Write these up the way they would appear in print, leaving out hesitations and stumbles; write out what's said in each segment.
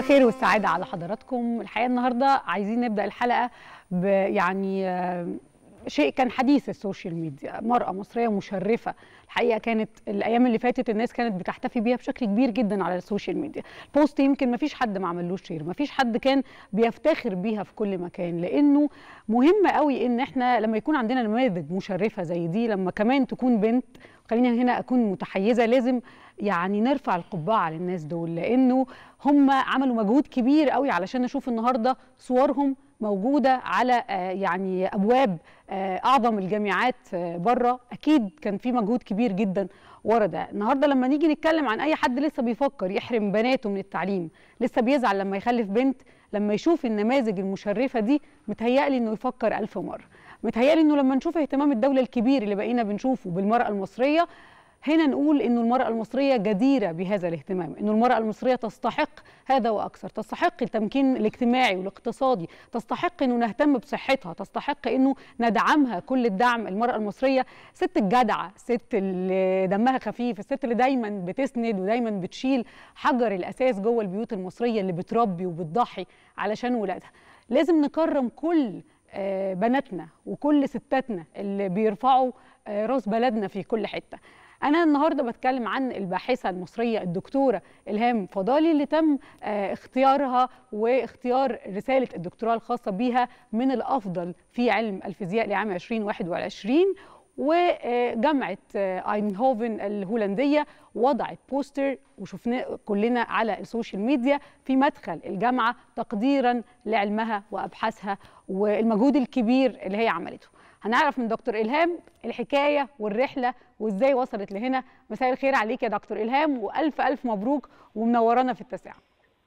الخير والسعادة على حضراتكم. الحقيقة النهاردة عايزين نبدأ الحلقة يعني شيء كان حديث السوشيال ميديا، مرأة مصرية مشرفة. الحقيقة كانت الأيام اللي فاتت الناس كانت بتحتفي بيها بشكل كبير جدا على السوشيال ميديا. البوست يمكن ما فيش حد ما عملوش شير، ما فيش حد كان بيفتخر بيها في كل مكان، لأنه مهم قوي إن احنا لما يكون عندنا نماذج مشرفة زي دي، لما كمان تكون بنت، خليني هنا أكون متحيزة، لازم يعني نرفع القبعة للناس دول، لأنه هم عملوا مجهود كبير قوي علشان نشوف النهاردة صورهم موجودة على يعني أبواب أعظم الجامعات بره. أكيد كان في مجهود كبير جدا ورا ده. النهاردة لما نيجي نتكلم عن أي حد لسه بيفكر يحرم بناته من التعليم، لسه بيزعل لما يخلف بنت، لما يشوف النماذج المشرفة دي متهيألي إنه يفكر 1000 مرة. متهيألي إنه لما نشوف اهتمام الدولة الكبير اللي بقينا بنشوفه بالمرأة المصرية، هنا نقول إنه المرأة المصرية جديرة بهذا الاهتمام، إنه المرأة المصرية تستحق هذا وأكثر، تستحق التمكين الاجتماعي والاقتصادي، تستحق إنه نهتم بصحتها، تستحق إنه ندعمها كل الدعم. المرأة المصرية ست الجدعة، ست اللي دمها خفيف، الست اللي دايما بتسند ودايما بتشيل حجر الأساس جوه البيوت المصرية، اللي بتربي وبتضحي علشان ولادها. لازم نكرم كل بناتنا وكل ستاتنا اللي بيرفعوا راس بلدنا في كل حتة. أنا النهاردة بتكلم عن الباحثة المصرية الدكتورة إلهام فضالي، اللي تم اختيارها واختيار رسالة الدكتوراه الخاصة بها من الأفضل في علم الفيزياء لعام 2021. وجامعة اينهوفن الهولندية وضعت بوستر وشفناه كلنا على السوشيال ميديا في مدخل الجامعة تقديرا لعلمها وأبحاثها والمجهود الكبير اللي هي عملته. هنعرف من دكتور إلهام الحكاية والرحلة وإزاي وصلت لهنا. مساء الخير عليك يا دكتور إلهام، وألف ألف مبروك ومنورانا في التاسعة.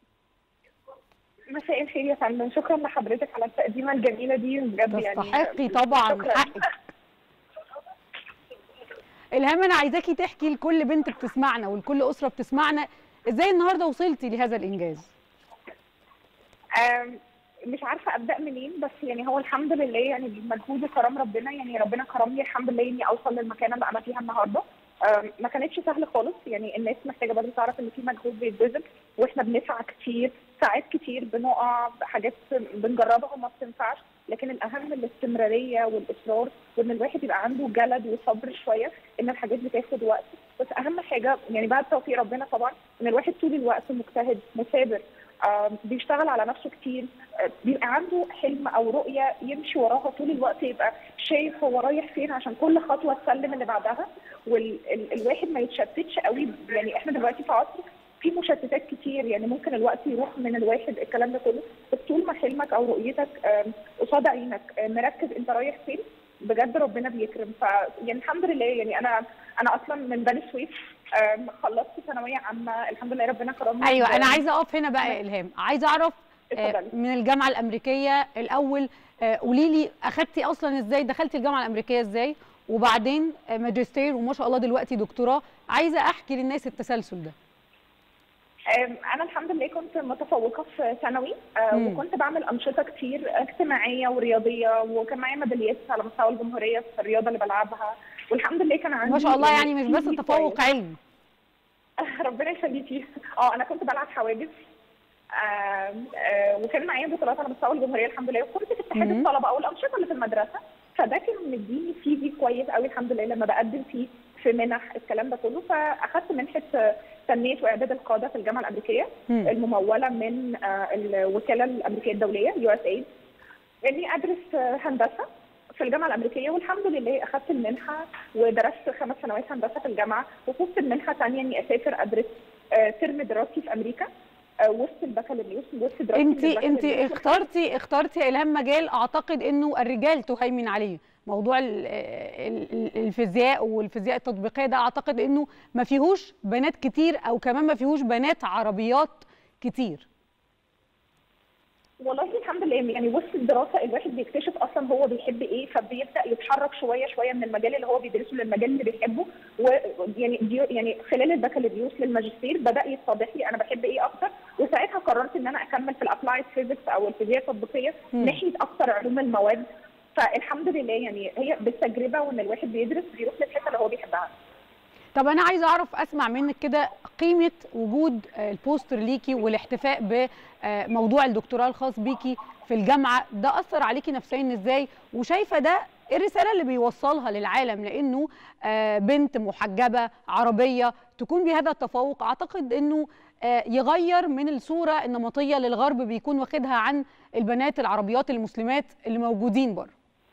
مساء الخير يا فندم، شكرا لحضرتك على التقديمة الجميلة دي بجد. تستحقي يعني طبعا حقك. إلهام، أنا عايزاكي تحكي لكل بنت بتسمعنا ولكل أسرة بتسمعنا إزاي النهاردة وصلتي لهذا الإنجاز. مش عارفه ابدا منين، بس يعني هو الحمد لله يعني بمجهود وكرم ربنا، يعني ربنا كرمني الحمد لله اني اوصل للمكانه اللي انا فيها النهارده. ما كانتش سهله خالص، يعني الناس محتاجه برضه تعرف ان في مجهود بيتبذل واحنا بنسعى كتير، ساعات كتير بنقع بحاجات بنجربها وما بتنفعش، لكن الاهم الاستمراريه والاصرار، وان الواحد يبقى عنده جلد وصبر شويه، ان الحاجات بتاخد وقت. بس اهم حاجه يعني بعد توفيق ربنا طبعا ان الواحد طول الوقت مجتهد مثابر، بيشتغل على نفسه كتير، بيبقى عنده حلم او رؤيه يمشي وراها طول الوقت، يبقى شايف هو رايح فين عشان كل خطوه تسلم اللي بعدها، والواحد ما يتشتتش قوي. يعني احنا دلوقتي في عصر في مشتتات كتير، يعني ممكن الوقت يروح من الواحد الكلام ده كله، بس طول ما حلمك او رؤيتك قصاد عينك مركز انت رايح فين، بجد ربنا بيكرم. ف يعني الحمد لله، يعني انا اصلا من بني سويف، خلصت ثانويه عامه الحمد لله ربنا كرمني. ايوه، انا عايزه اقف هنا بقى يا الهام، عايزه اعرف من الجامعه الامريكيه الاول، قولي لي اخدتي اصلا ازاي، دخلتي الجامعه الامريكيه ازاي، وبعدين ماجستير وما شاء الله دلوقتي دكتوراه. عايزه احكي للناس التسلسل ده. انا الحمد لله كنت متفوقه في ثانوي، وكنت بعمل انشطه كتير اجتماعيه ورياضيه، وكان معايا ميداليات على مستوى الجمهوريه في الرياضه اللي بلعبها، والحمد لله كان عندي ما شاء الله، يعني مش بس تفوق علمي. ربنا يخليكي. انا كنت بلعب حواجز، وكان معايا بطولات على مستوى الجمهوريه الحمد لله، وكنت في اتحاد الطلبه او الانشطه اللي في المدرسه، فده كان مديني سي في كويس قوي الحمد لله لما بقدم فيه في منح الكلام ده كله. فاخدت منحه تنميه واعداد القاده في الجامعه الامريكيه المموله من الوكاله الامريكيه الدوليه USAID، اني ادرس هندسه في الجامعه الامريكيه، والحمد لله اخذت المنحه ودرست 5 سنوات هندسه في الجامعه، وفزت بمنحه ثانيه اني اسافر ادرس ترم دراسي في امريكا وسط البكالوريوس، وسط دراستي. انت اخترتي يا الهام مجال اعتقد انه الرجال تهيمن عليه، موضوع الفيزياء والفيزياء التطبيقيه ده، اعتقد انه ما فيهوش بنات كتير، او كمان ما فيهوش بنات عربيات كتير. والله الحمد لله، يعني وسط الدراسه الواحد بيكتشف اصلا هو بيحب ايه، فبيبدا يتحرك شويه شويه من المجال اللي هو بيدرسه للمجال اللي بيحبه. ويعني خلال البكالوريوس للماجستير بدا يتضح لي انا بحب ايه اكتر، وساعتها قررت ان انا اكمل في الابلايد فيزيكس او الفيزياء التطبيقيه ناحيه اكثر علوم المواد. فالحمد لله يعني هي بالتجربه، وان الواحد بيدرس بيروح للحته اللي هو بيحبها. طب انا عايزه اعرف، اسمع منك كده قيمه وجود البوستر ليكي والاحتفاء بموضوع الدكتوراه الخاص بيكي في الجامعه، ده اثر عليكي نفسيا ازاي؟ وشايفه ده ايه الرساله اللي بيوصلها للعالم؟ لانه بنت محجبه عربيه تكون بهذا التفوق، اعتقد انه يغير من الصوره النمطيه للغرب بيكون واخدها عن البنات العربيات المسلمات اللي موجودين بره.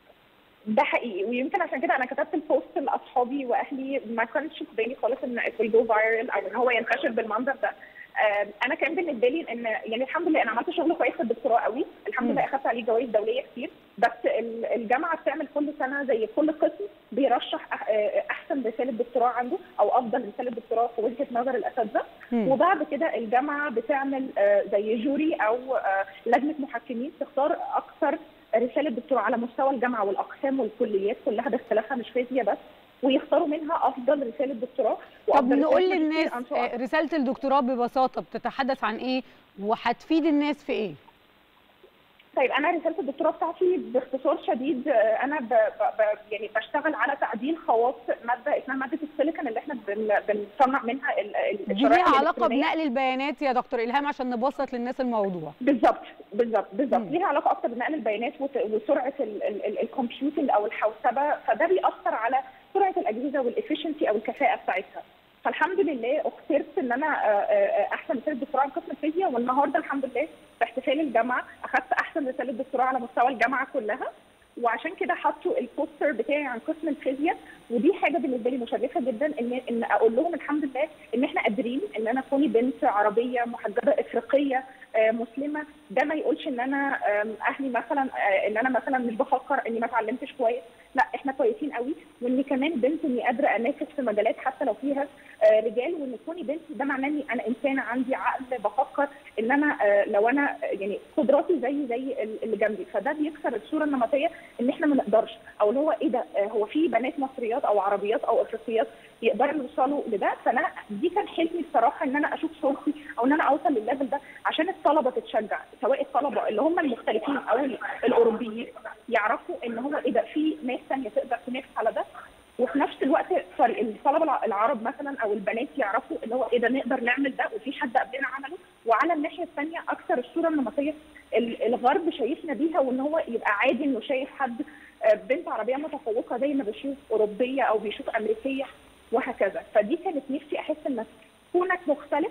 ده حقيقي، ويمكن عشان كده انا كتبت البوست لاصحابي واهلي، ما كانش في بالي خالص ان يجو فايرال او ان هو ينتشر بالمنظر ده. انا كان بالنسبه لي ان يعني الحمد لله انا عملت شغل كويس في الدكتوراه قوي، الحمد لله اخذت عليه جوائز دوليه كتير، بس الجامعه بتعمل كل سنه زي كل قسم بيرشح احسن رساله دكتوراه عنده او افضل رساله دكتوراه في وجهه نظر الاساتذه، وبعد كده الجامعه بتعمل زي جوري او لجنه محكمين تختار اكثر رساله دكتوراه على مستوى الجامعه والاقسام والكليات كلها باختلافها، مش فيزياء بس، ويختاروا منها افضل رساله دكتوراه. طب نقول للناس رساله الدكتوراه ببساطه بتتحدث عن ايه وهتفيد الناس في ايه؟ طيب انا رساله الدكتوراه بتاعتي باختصار شديد، انا يعني بشتغل على تعديل خواص ماده اسمها ماده السيليكون اللي احنا بنصنع منها دي ليها علاقه بنقل البيانات يا دكتور الهام عشان نبسط للناس الموضوع. بالظبط ليها علاقه اكتر بنقل البيانات وسرعه الكمبيوتنج او الحوسبه، فده بيأثر على سرعه الاجهزه والافشنسي او الكفاءه بتاعتها. فالحمد لله اخترت ان انا احسن رساله دكتوراه عن قسم الفيزياء، والنهارده الحمد لله في احتفال الجامعه اخذت احسن رساله دكتوراه على مستوى الجامعه كلها، وعشان كده حطوا البوستر بتاعي عن قسم الفيزياء، ودي حاجه بالنسبه لي مشرفه جدا ان اقول لهم الحمد لله ان احنا قادرين ان انا كوني بنت عربيه محجبه افريقيه مسلمه، ده ما يقولش ان انا اهلي مثلا ان انا مثلا مش بفكر اني ما اتعلمتش كويس، لا احنا كويسين قوي، واني كمان بنت اني قادره انافس في مجالات حتى لو فيها رجال، وان كوني بنت ده معناه اني انا انسانه عندي عقل بفكر ان انا لو انا يعني قدراتي زي اللي جنبي، فده بيكسر الصوره النمطيه ان احنا ما نقدرش، او اللي هو ايه ده هو في بنات مصريات او عربيات او افريقيات يقدروا يوصلوا لده. فانا دي كان حلمي الصراحه ان انا اشوف صورتي او ان انا اوصل للليفل ده عشان الطلبه تتشجع، سواء الطلبه اللي هم المختلفين او الاوروبيين يعرفوا ان هو ايه ده في ناس ثانيه تقدر تنافس على ده، وفي نفس الوقت الطلبه العرب مثلا او البنات يعرفوا اللي هو ايه ده نقدر نعمل ده وفي حد قبلنا عمله. وعلى الناحيه الثانيه اكثر الصوره النمطيه الغرب شايفنا بيها، وان هو يبقى عادي انه شايف حد بنت عربيه متفوقه زي ما بيشوف اوروبيه او بيشوف امريكيه وهكذا. فدي كانت نفسي احس ان كونك مختلف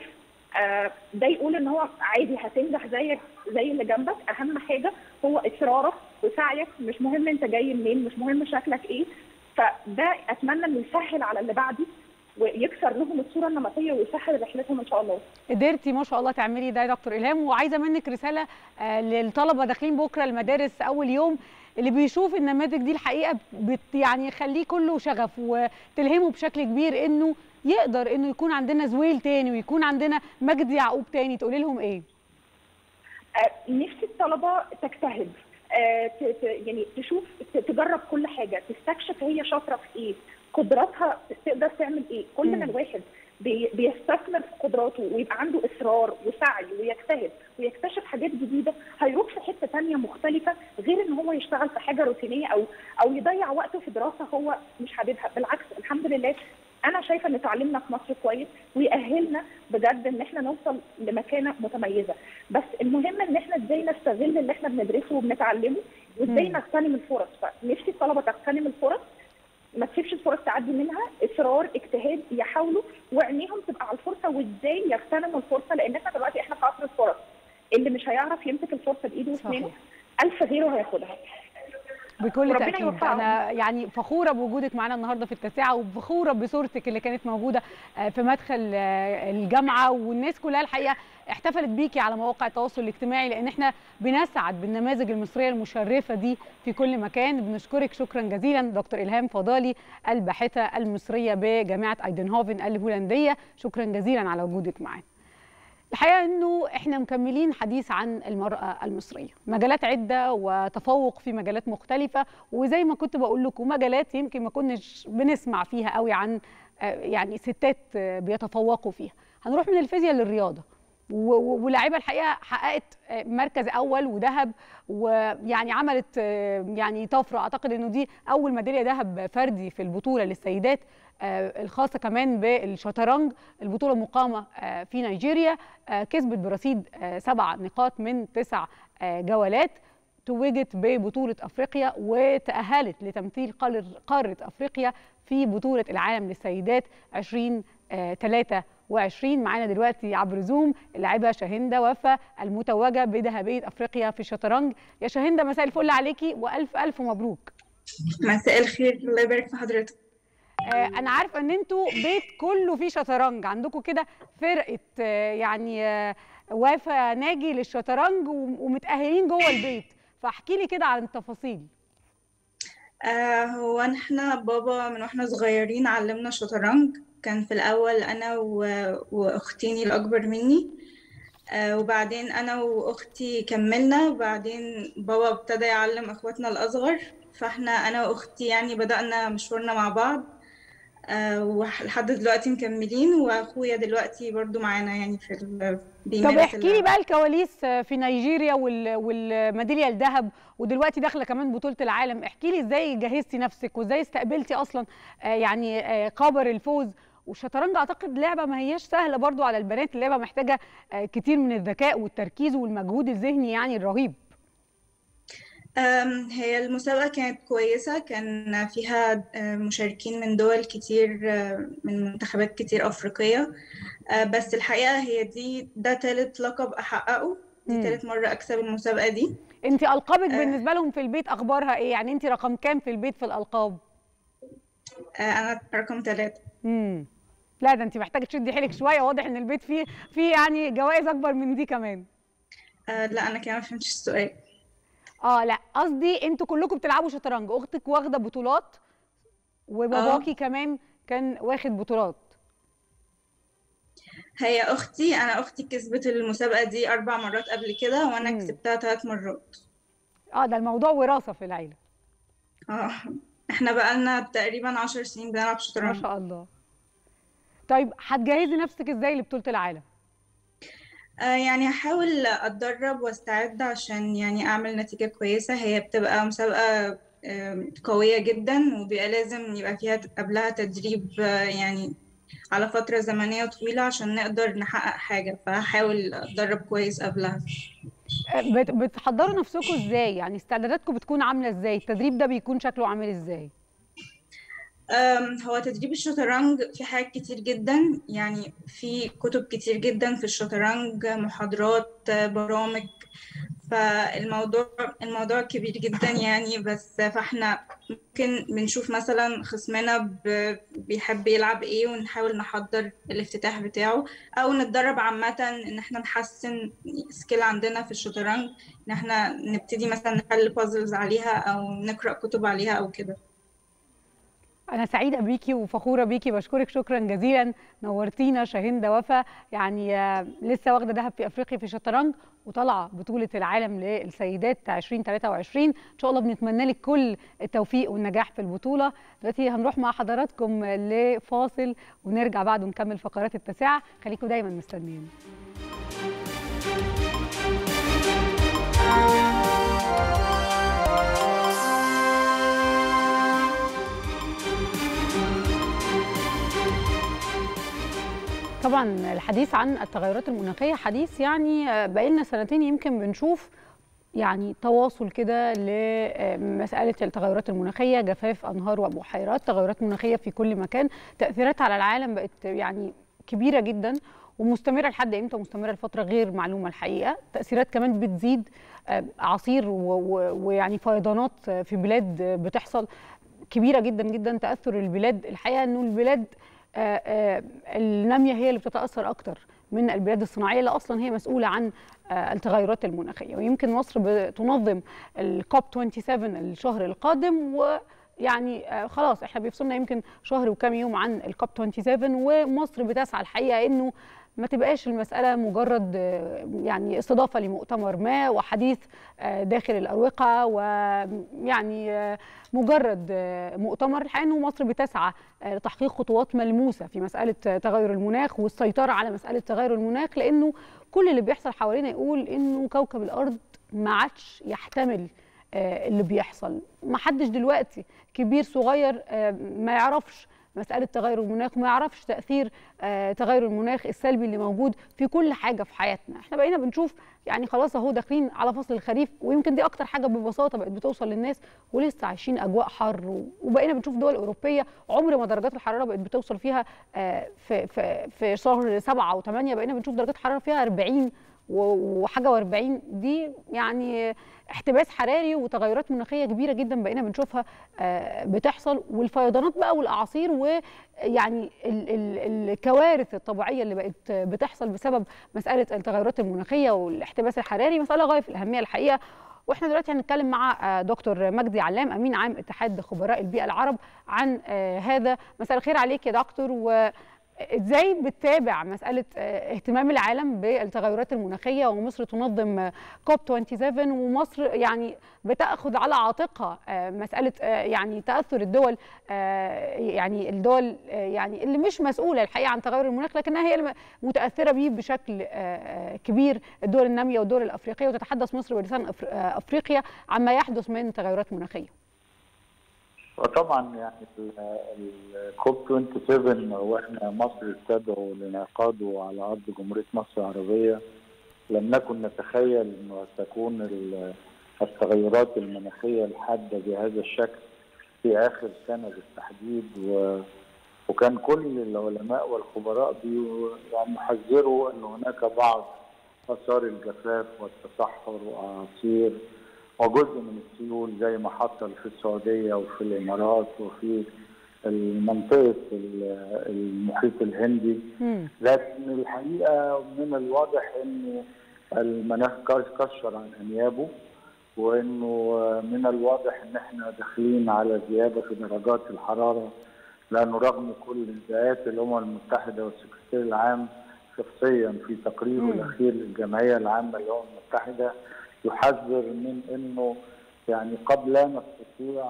ده يقول ان هو عادي هتنجح زيك زي اللي جنبك، اهم حاجه هو اصرارك وسعيك، مش مهم انت جاي منين، مش مهم شكلك ايه. فده اتمنى انه يسهل على اللي بعدي ويكسر لهم الصوره النمطيه ويسهل رحلتهم ان شاء الله. قدرتي ما شاء الله تعملي ده يا دكتور الهام، وعايزه منك رساله للطلبه داخلين بكره المدارس اول يوم، اللي بيشوف النماذج دي الحقيقه يعني يخليه كله شغف وتلهمه بشكل كبير انه يقدر انه يكون عندنا زويل تاني ويكون عندنا مجدي يعقوب تاني، تقولي لهم ايه؟ نفسي الطلبه تجتهد، يعني تشوف تجرب كل حاجه، تستكشف هي شاطره في ايه، قدراتها تقدر تعمل ايه. كل ما الواحد بيستثمر في قدراته ويبقى عنده اصرار وسعي ويجتهد ويكتشف حاجات جديده، هيروح في حته ثانيه مختلفه غير ان هو يشتغل في حاجه روتينيه او يضيع وقته في دراسه هو مش حاببها. بالعكس الحمد لله انا شايفه ان تعليمنا في مصر كويس ويأهلنا بجد ان احنا نوصل لمكانه متميزه، بس المهم ان احنا ازاي نستغل اللي احنا بندرسه وبنتعلمه وازاي نغتنم الفرص. فنفسي الطلبه تغتنم الفرص، ما تسيبش الفرص تعدي منها، اصرار اجتهاد يحاولوا وعينيهم تبقى على الفرصه وازاي يغتنموا الفرصه، لان احنا دلوقتي احنا في عصر الفرص، اللي مش هيعرف يمسك الفرصه بايده واسنانه 1000 غيره هياخدها. بكل تأكيد. أنا يعني فخورة بوجودك معنا النهاردة في التاسعة، وفخورة بصورتك اللي كانت موجودة في مدخل الجامعة، والناس كلها الحقيقة احتفلت بيكي على مواقع التواصل الاجتماعي، لأن احنا بنسعد بالنماذج المصرية المشرفة دي في كل مكان. بنشكرك شكرا جزيلا دكتور إلهام فضالي الباحثة المصرية بجامعة ايدنهوفن الهولندية، شكرا جزيلا على وجودك معنا. الحقيقة أنه إحنا مكملين حديث عن المرأة المصرية، مجالات عدة وتفوق في مجالات مختلفة، وزي ما كنت بقول لكم مجالات يمكن ما كناش بنسمع فيها قوي عن يعني ستات بيتفوقوا فيها. هنروح من الفيزياء للرياضة. ولاعيبه الحقيقه حققت مركز اول وذهب، ويعني عملت يعني طفره. اعتقد انه دي اول ميداليه ذهب فردي في البطوله للسيدات الخاصه كمان بالشطرنج. البطوله مقامه في نيجيريا، كسبت برصيد 7 نقاط من 9 جولات، توجت ببطوله افريقيا وتاهلت لتمثيل قاره افريقيا في بطوله العالم للسيدات 2023. معانا دلوقتي عبر زوم اللاعبه شاهندة وفا المتوجه بذهبيه افريقيا في الشطرنج. يا شاهندة مساء الفل عليكي والف الف مبروك. مساء الخير، الله يبارك في حضرتك. انا عارفه ان انتوا بيت كله فيه شطرنج، عندكم كده فرقه يعني وفا ناجي للشطرنج ومتاهلين جوه البيت، فاحكي لي كده عن التفاصيل. هو احنا بابا من واحنا صغيرين علمنا شطرنج. كان في الاول انا واختيني الاكبر مني، وبعدين انا واختي كملنا، وبعدين بابا ابتدى يعلم اخواتنا الاصغر، فاحنا انا واختي يعني بدأنا مشوارنا مع بعض، ولحد دلوقتي مكملين، واخويا دلوقتي برضو معانا يعني في طب احكي لي بقى الكواليس في نيجيريا والميداليه الذهب، ودلوقتي داخله كمان بطوله العالم. احكي لي ازاي جهزتي نفسك وازاي استقبلتي اصلا يعني خبر الفوز. والشطرنج اعتقد لعبه ما هياش سهله برضو على البنات، اللعبه محتاجه كتير من الذكاء والتركيز والمجهود الذهني يعني الرهيب. هي المسابقة كانت كويسة، كان فيها مشاركين من دول كتير، من منتخبات كتير أفريقية، بس الحقيقة هي ده تالت لقب أحققه، دي تالت مرة أكسب المسابقة دي. انت ألقابك بالنسبة لهم في البيت أخبارها إيه؟ يعني انت رقم كام في البيت في الألقاب؟ أنا رقم 3. لا ده انت محتاجة تشدي حيلك شوية، واضح إن البيت فيه يعني جوائز أكبر من دي كمان. لا أنا كمان ما فهمتش السؤال. لا قصدي انتوا كلكم بتلعبوا شطرنج، اختك واخده بطولات وباباكي كمان كان واخد بطولات. هي انا اختي كسبت المسابقه دي 4 مرات قبل كده، وانا كسبتها 3 مرات. ده الموضوع وراثه في العيله. احنا بقالنا تقريبا 10 سنين بنلعب شطرنج. ما شاء الله. طيب هتجهزي نفسك ازاي لبطوله العالم؟ يعني هحاول اتدرب واستعد عشان يعني اعمل نتيجة كويسة. هي بتبقى مسابقة قوية جدا، وبيبقى لازم يبقى فيها قبلها تدريب يعني على فترة زمنية طويلة عشان نقدر نحقق حاجة، فهحاول اتدرب كويس قبلها. بتحضروا نفسكم ازاي؟ يعني استعداداتكم بتكون عاملة ازاي؟ التدريب ده بيكون شكله عامل ازاي؟ هو تدريب الشطرنج في حاجات كتير جدا، يعني في كتب كتير جدا في الشطرنج، محاضرات، برامج، فالموضوع كبير جدا يعني. بس فاحنا ممكن بنشوف مثلا خصمنا بيحب يلعب ايه ونحاول نحضر الافتتاح بتاعه، او نتدرب عامة ان احنا نحسن سكيل عندنا في الشطرنج، ان احنا نبتدي مثلا نحل بازلز عليها او نقرأ كتب عليها او كده. أنا سعيدة بيكي وفخورة بيكي، بشكرك شكرا جزيلا، نورتينا شاهندة وفا. يعني لسه واخدة ذهب في أفريقيا في الشطرنج وطالعة بطولة العالم للسيدات 2023. إن شاء الله بنتمنى لك كل التوفيق والنجاح في البطولة. دلوقتي هنروح مع حضراتكم لفاصل ونرجع بعد ونكمل فقرات التاسعة، خليكم دايما مستنيين. طبعا الحديث عن التغيرات المناخيه حديث يعني بقالنا سنتين يمكن بنشوف يعني تواصل كده لمساله التغيرات المناخيه، جفاف انهار وبحيرات، تغيرات مناخيه في كل مكان، تاثيرات على العالم بقت يعني كبيره جدا ومستمره. لحد امتى مستمره؟ لفتره غير معلومه الحقيقه. تاثيرات كمان بتزيد، اعاصير ويعني فيضانات في بلاد بتحصل كبيره جدا جدا. تاثر البلاد الحقيقه انه البلاد الناميه هي اللي بتتاثر اكتر من البلاد الصناعيه اللي اصلا هي مسؤوله عن التغيرات المناخيه. ويمكن مصر بتنظم الكوب 27 الشهر القادم، ويعني خلاص احنا بيفصلنا يمكن شهر وكام يوم عن الكوب 27، ومصر بتسعى الحقيقه انه ما تبقاش المسألة مجرد يعني استضافة لمؤتمر ما وحديث داخل الأروقة، ويعني مجرد مؤتمر. الحقيقة أنه مصر بتسعى لتحقيق خطوات ملموسة في مسألة تغير المناخ والسيطرة على مسألة تغير المناخ، لأنه كل اللي بيحصل حوالينا يقول أنه كوكب الأرض ما عادش يحتمل اللي بيحصل. ما حدش دلوقتي كبير صغير ما يعرفش مسألة تغير المناخ وما يعرفش تأثير تغير المناخ السلبي اللي موجود في كل حاجة في حياتنا. احنا بقينا بنشوف يعني خلاص اهو داخلين على فصل الخريف، ويمكن دي اكتر حاجة ببساطة بقت بتوصل للناس، ولسه عايشين اجواء حر. وبقينا بنشوف دول اوروبية عمر ما درجات الحرارة بقت بتوصل فيها في شهر 7 و8 بقينا بنشوف درجات حرارة فيها 40 وحاجه و40. دي يعني احتباس حراري وتغيرات مناخيه كبيره جدا بقينا بنشوفها بتحصل، والفيضانات بقى والاعاصير ويعني الكوارث الطبيعيه اللي بقت بتحصل بسبب مساله التغيرات المناخيه والاحتباس الحراري مساله غايه في الاهميه الحقيقه. واحنا دلوقتي هنتكلم مع دكتور مجدي علام امين عام اتحاد خبراء البيئه العرب عن هذا. مساء الخير عليك يا دكتور، ازاي بتتابع مساله اهتمام العالم بالتغيرات المناخيه، ومصر تنظم كوب 27 ومصر يعني بتاخذ على عاتقها مساله يعني تاثر الدول، يعني الدول يعني اللي مش مسؤوله الحقيقه عن تغير المناخ لكنها هي المتاثره به بشكل كبير، الدول الناميه والدول الافريقيه، وتتحدث مصر بلسان افريقيا عما يحدث من تغيرات مناخيه. وطبعا يعني الكوب 27 واحنا مصر استدعوا لانعقاده على ارض جمهوريه مصر العربيه، لم نكن نتخيل انه تكون التغيرات المناخيه الحاده بهذا الشكل في اخر سنه بالتحديد، وكان كل العلماء والخبراء يعني يحذروا ان هناك بعض اثار الجفاف والتصحر واعاصير وجزء من السيول زي ما حصل في السعوديه وفي الامارات وفي منطقه المحيط الهندي. لكن الحقيقه من الواضح انه المناخ كشر عن انيابه، وانه من الواضح ان احنا داخلين على زياده في درجات الحراره، لانه رغم كل نداءات الامم المتحده والسكرتير العام شخصيا في تقريره الاخير للجمعيه العامه للامم المتحده يحذر من انه يعني قد لا نستطيع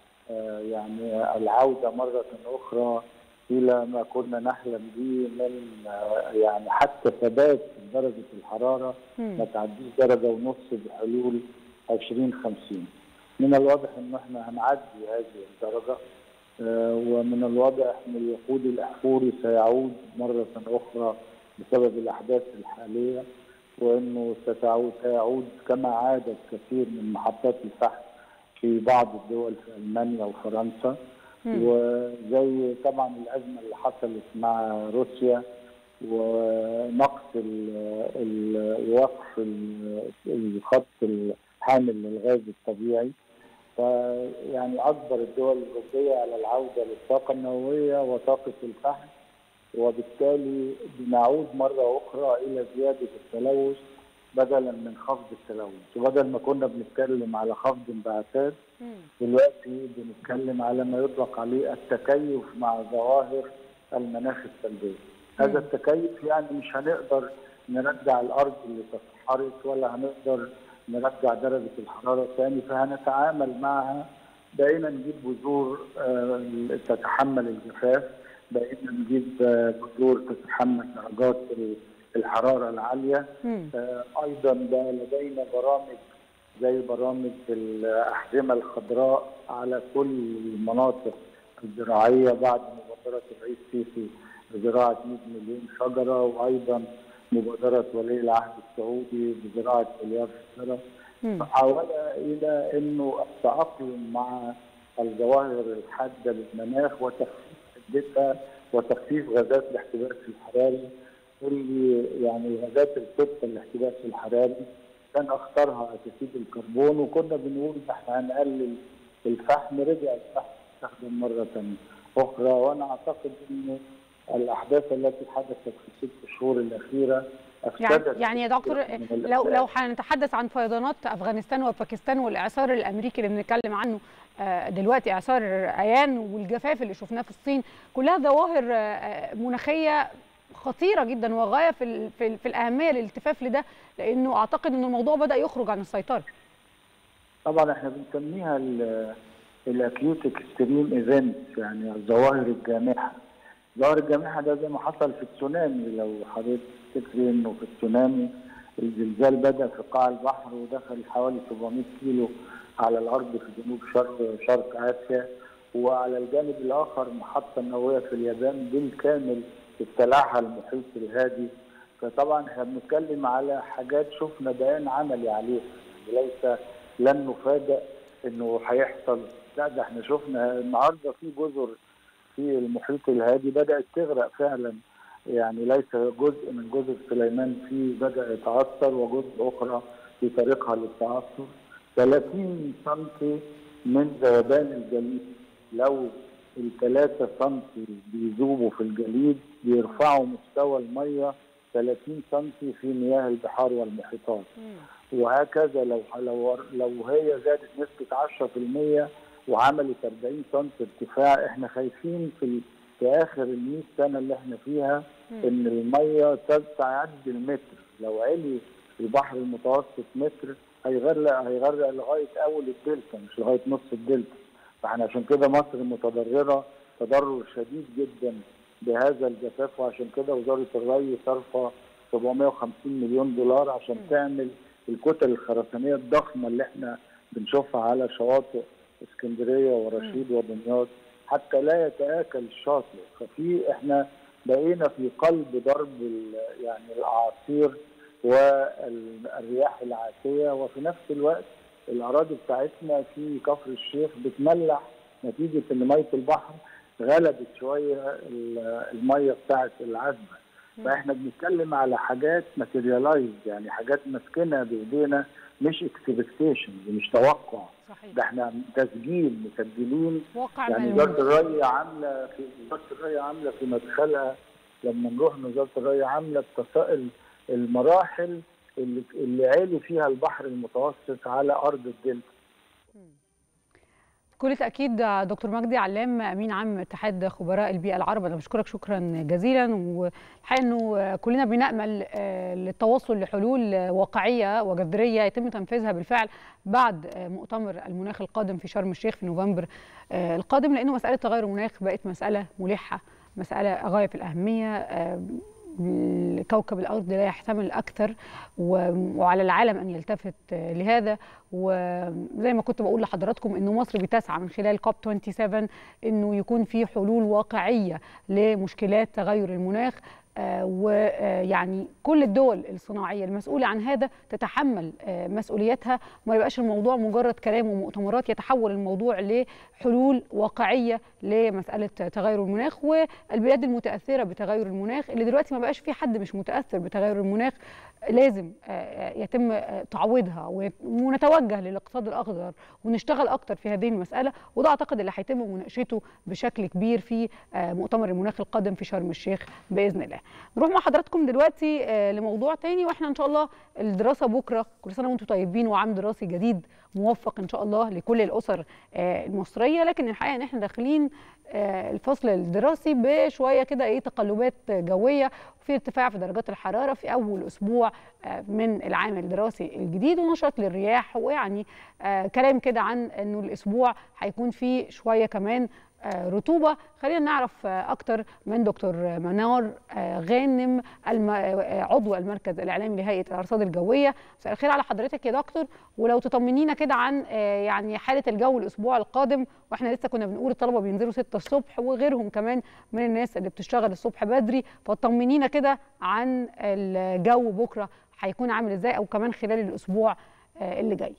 يعني العوده مره اخرى الى ما كنا نحلم به من يعني حتى ثبات درجه الحراره ما تعديش درجه ونص بحلول 2050. من الواضح ان احنا هنعدي هذه الدرجه، ومن الواضح ان الوقود الاحفوري سيعود مره اخرى بسبب الاحداث الحاليه، وانه سيعود كما عادت كثير من محطات الفحم في بعض الدول في المانيا وفرنسا. وزي طبعا الازمه اللي حصلت مع روسيا ونقص وقف الخط الحامل للغاز الطبيعي، فيعني اجبر الدول الاوروبيه على العوده للطاقه النوويه وطاقه الفحم، وبالتالي بنعود مرة أخرى إلى زيادة التلوث بدلا من خفض التلوث. وبدل ما كنا بنتكلم على خفض انبعاثات دلوقتي بنتكلم على ما يطلق عليه التكيف مع ظواهر المناخ السلبية. هذا التكيف يعني مش هنقدر نرجع الأرض اللي تصحرت ولا هنقدر نرجع درجة الحرارة ثاني، فهنتعامل معها. بقينا نجيب بذور تتحمل الجفاف، بقينا نجيب بذور تتحمل درجات الحراره العاليه. ايضا بقى لدينا برامج زي برامج الاحزمه الخضراء على كل المناطق الزراعيه بعد مبادره الرئيس السيسي بزراعه 100 مليون شجره، وايضا مبادره ولي العهد السعودي بزراعه مليار شجره، محاوله الى انه التاقلم مع الظواهر الحاده للمناخ وتخفيف غازات الاحتباس الحراري. اللي يعني غازات الخطه الاحتباس الحراري كان اخطرها اكسيد الكربون، وكنا بنقول احنا هنقلل الفحم، رجع الفحم يستخدم مره اخرى. وانا اعتقد انه الاحداث التي حدثت في ال6 شهور الاخيره افسدت يعني يا دكتور لو هنتحدث عن فيضانات افغانستان وباكستان والاعصار الامريكي اللي بنتكلم عنه دلوقتي، اعصار ايان، والجفاف اللي شفناه في الصين، كلها ظواهر مناخيه خطيره جدا وغايه في الاهميه للالتفاف لده، لانه اعتقد ان الموضوع بدا يخرج عن السيطره. طبعا احنا بنسميها الاكيوت اكستريم ايفنتس، يعني الظواهر الجامحه. الظواهر الجامحه ده زي ما حصل في التسونامي، لو حضرتك تفتكري انه في التسونامي الزلزال بدا في قاع البحر ودخل حوالي 700 كيلو على الارض في جنوب شرق اسيا، وعلى الجانب الاخر محطه نوويه في اليابان بالكامل ابتلعها المحيط الهادي. فطبعا احنا بنتكلم على حاجات شفنا بيان عملي عليها، ليس لن نفاجئ انه هيحصل، لا ده احنا شفنا النهارده في جزر في المحيط الهادي بدات تغرق فعلا، يعني ليس جزء من جزر سليمان فيه بدا يتاثر وجزء اخرى في طريقها للتاثر. 30 سم من ذوبان الجليد، لو ال3 سم بيذوبوا في الجليد بيرفعوا مستوى الميه 30 سم في مياه البحار والمحيطات. وهكذا لو هي زادت نسبه 10% وعملت 40 سم ارتفاع، احنا خايفين في اخر ال 100 سنه اللي احنا فيها ان الميه تعدي المتر. لو علي البحر المتوسط متر هيغرق لغايه اول الدلتا مش لغايه نص الدلتا. فاحنا عشان كده مصر متضرره تضرر شديد جدا بهذا الجفاف، وعشان كده وزاره الري صرفه 750 مليون دولار عشان تعمل الكتل الخرسانيه الضخمه اللي احنا بنشوفها على شواطئ اسكندريه ورشيد ودمياط حتى لا يتآكل الشاطئ. ففي احنا بقينا في قلب ضرب يعني الاعاصير والرياح العاتيه، وفي نفس الوقت الاراضي بتاعتنا في كفر الشيخ بتملح نتيجه ان ميه البحر غلبت شويه الميه بتاعت العذبه. فاحنا بنتكلم على حاجات ماتيريالايز، يعني حاجات ماسكينها بايدينا، مش اكسبكتيشن، مش توقع. صحيح. ده احنا تسجيل مسجلين. يعني وزاره الري عامله في مدخلها لما نروح وزاره الري عامله المراحل اللي عالي فيها البحر المتوسط على ارض الدلتا. بكل تأكيد دكتور مجدي علام أمين عام اتحاد خبراء البيئة العرب، أنا بشكرك شكرا جزيلا. والحقيقة أنه كلنا بنأمل للتوصل لحلول واقعية وجذرية يتم تنفيذها بالفعل بعد مؤتمر المناخ القادم في شرم الشيخ في نوفمبر القادم، لأنه مسألة تغير المناخ بقت مسألة ملحة، مسألة غاية في الأهمية. كوكب الأرض لا يحتمل أكثر، وعلى العالم أن يلتفت لهذا. وزي ما كنت بقول لحضراتكم أنه مصر بتسعى من خلال كوب 27 أنه يكون في حلول واقعية لمشكلات تغير المناخ، ويعني كل الدول الصناعية المسؤولة عن هذا تتحمل مسؤوليتها، وما يبقاش الموضوع مجرد كلام ومؤتمرات، يتحول الموضوع لحلول واقعية لمسألة تغير المناخ. والبلاد المتأثرة بتغير المناخ اللي دلوقتي ما بقاش في حد مش متأثر بتغير المناخ لازم يتم تعويضها، ونتوجه للاقتصاد الأخضر ونشتغل أكتر في هذه المسألة. وده أعتقد اللي هيتم مناقشته بشكل كبير في مؤتمر المناخ القادم في شرم الشيخ بإذن الله. نروح مع حضراتكم دلوقتي لموضوع تاني، واحنا ان شاء الله الدراسه بكره، كل سنه وانتم طيبين وعام دراسي جديد موفق ان شاء الله لكل الاسر المصريه. لكن الحقيقه ان احنا داخلين الفصل الدراسي بشويه كده تقلبات جويه، وفي ارتفاع في درجات الحراره في اول اسبوع من العام الدراسي الجديد، ونشاط للرياح، ويعني كلام كده عن انه الاسبوع هيكون فيه شويه كمان رطوبة. خلينا نعرف أكتر من دكتور منار غانم عضو المركز الإعلامي لهيئة الأرصاد الجوية. مساء الخير على حضرتك يا دكتور، ولو تطمنينا كده عن يعني حالة الجو الأسبوع القادم، وإحنا لسه كنا بنقول الطلبة بينزلوا 6 الصبح وغيرهم كمان من الناس اللي بتشتغل الصبح بدري، فطمنينا كده عن الجو بكرة هيكون عامل إزاي، أو كمان خلال الأسبوع اللي جاي.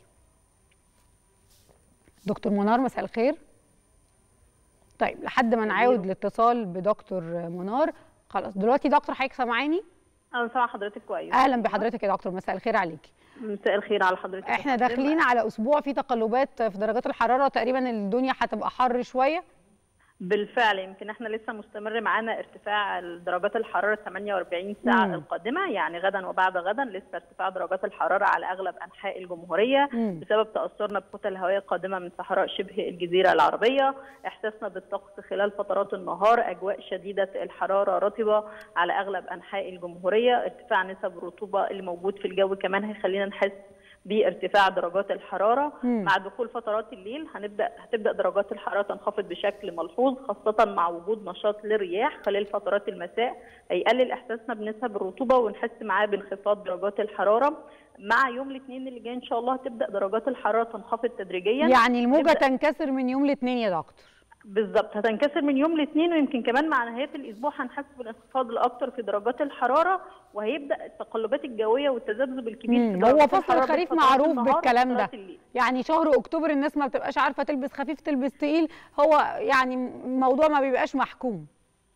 دكتور منار مساء الخير. طيب لحد ما نعاود الاتصال بدكتور منار، خلاص دلوقتي دكتور حضرتك سامعاني؟ سامعه حضرتك كويس. اهلا بحضرتك يا دكتور، مساء الخير عليكي. مساء الخير على حضرتك. احنا داخلين على اسبوع فيه تقلبات في درجات الحراره، تقريبا الدنيا هتبقى حر شويه. بالفعل يمكن احنا لسه مستمر معانا ارتفاع درجات الحراره 48 ساعه القادمه، يعني غدا وبعد غدا لسه ارتفاع درجات الحراره على اغلب انحاء الجمهوريه بسبب تاثرنا بكتل هوائيه قادمه من صحراء شبه الجزيره العربيه، احساسنا بالطقس خلال فترات النهار، اجواء شديده الحراره رطبه على اغلب انحاء الجمهوريه، ارتفاع نسب الرطوبه اللي موجود في الجو كمان هيخلينا نحس بارتفاع درجات الحرارة. مع دخول فترات الليل هتبدأ درجات الحرارة تنخفض بشكل ملحوظ، خاصة مع وجود نشاط للرياح خلال فترات المساء، هيقلل إحساسنا بنسب الرطوبة ونحس معاه بانخفاض درجات الحرارة. مع يوم الاثنين اللي جاي إن شاء الله هتبدأ درجات الحرارة تنخفض تدريجيا، يعني الموجة تنكسر من يوم الاثنين يا دكتور؟ بالظبط، هتنكسر من يوم الاثنين، ويمكن كمان مع نهايه الاسبوع هنحس بالانخفاض الاكثر في درجات الحراره، وهيبدا التقلبات الجويه والتذبذب الكبير في درجات هو فصل الخريف معروف بالكلام ده، يعني شهر اكتوبر الناس ما بتبقاش عارفه تلبس خفيف تلبس تقيل، هو يعني الموضوع ما بيبقاش محكوم.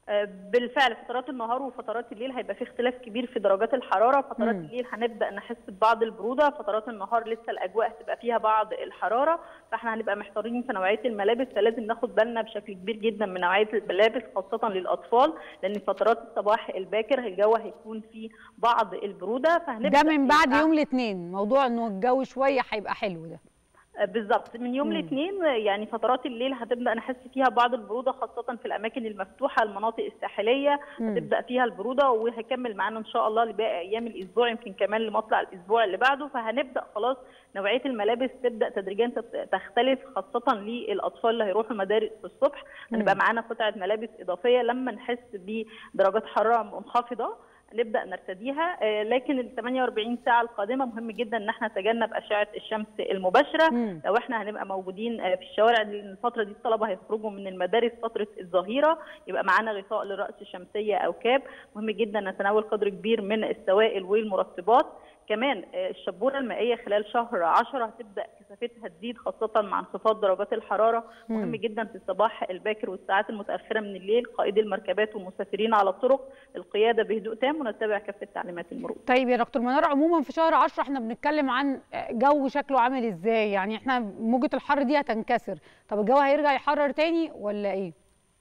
بالفعل فترات النهار وفترات الليل هيبقى في اختلاف كبير في درجات الحراره، فترات الليل هنبدا نحس ببعض البروده، فترات النهار لسه الاجواء هتبقى فيها بعض الحراره، فاحنا هنبقى محتارين في نوعيه الملابس، فلازم ناخد بالنا بشكل كبير جدا من نوعيه الملابس خاصه للاطفال، لان فترات الصباح الباكر الجو هيكون فيه بعض البروده، فهنبدا ده من بعد يوم الاثنين، موضوع انه الجو شويه هيبقى حلو ده. بالظبط، من يوم الاثنين يعني فترات الليل هتبدا نحس فيها بعض البروده، خاصه في الاماكن المفتوحه، المناطق الساحليه هتبدا فيها البروده، وهيكمل معانا ان شاء الله لباقي ايام الاسبوع، يمكن كمان لمطلع الاسبوع اللي بعده، فهنبدا خلاص نوعيه الملابس تبدا تدريجيا تختلف، خاصه للاطفال اللي هيروحوا المدارس الصبح، هنبقى معانا قطعه ملابس اضافيه لما نحس بدرجات حراره منخفضه نبدا نرتديها، لكن ال 48 ساعه القادمه مهم جدا ان احنا نتجنب اشعه الشمس المباشره. لو احنا هنبقى موجودين في الشوارع الفتره دي، الطلبه هيخرجوا من المدارس فتره الظهيره، يبقى معانا غطاء للراس شمسيه او كاب، مهم جدا نتناول قدر كبير من السوائل والمرطبات. كمان الشبوره المائيه خلال شهر 10 هتبدا كثافتها تزيد، خاصه مع انخفاض درجات الحراره، مهم جدا في الصباح الباكر والساعات المتاخره من الليل قائدي المركبات والمسافرين على الطرق القياده بهدوء تام ونتبع كافه تعليمات المرور. طيب يا دكتور منار، عموما في شهر 10 احنا بنتكلم عن جو شكله عامل ازاي؟ يعني احنا موجه الحر دي هتنكسر، طب الجو هيرجع يحرر تاني ولا ايه؟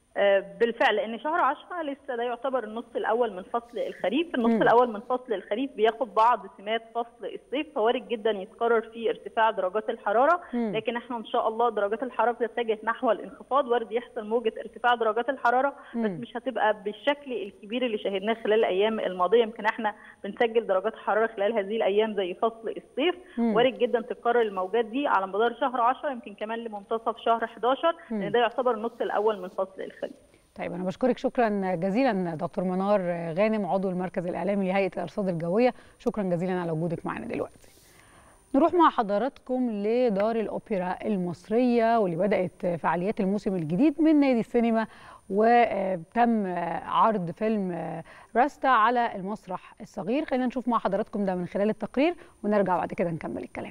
بالفعل، لان شهر 10 لسه ده يعتبر النص الاول من فصل الخريف، النص الاول من فصل الخريف بياخد بعض سمات فصل الصيف، فوارد جدا يتكرر فيه ارتفاع درجات الحراره، لكن احنا ان شاء الله درجات الحراره بتتجه نحو الانخفاض، وارد يحصل موجه ارتفاع درجات الحراره، بس مش هتبقى بالشكل الكبير اللي شاهدناه خلال الايام الماضيه، يمكن احنا بنسجل درجات حراره خلال هذه الايام زي فصل الصيف، وارد جدا تتكرر الموجات دي على مدار شهر 10 يمكن كمان لمنتصف شهر 11، لان ده يعتبر النص الاول من فصل الخريف. طيب أنا بشكرك شكرا جزيلا دكتور منار غانم، عضو المركز الإعلامي لهيئة الأرصاد الجوية، شكرا جزيلا على وجودك معنا دلوقتي. نروح مع حضراتكم لدار الأوبرا المصرية، واللي بدأت فعاليات الموسم الجديد من نادي السينما، وتم عرض فيلم راستا على المسرح الصغير. خلينا نشوف مع حضراتكم ده من خلال التقرير ونرجع بعد كده نكمل الكلام.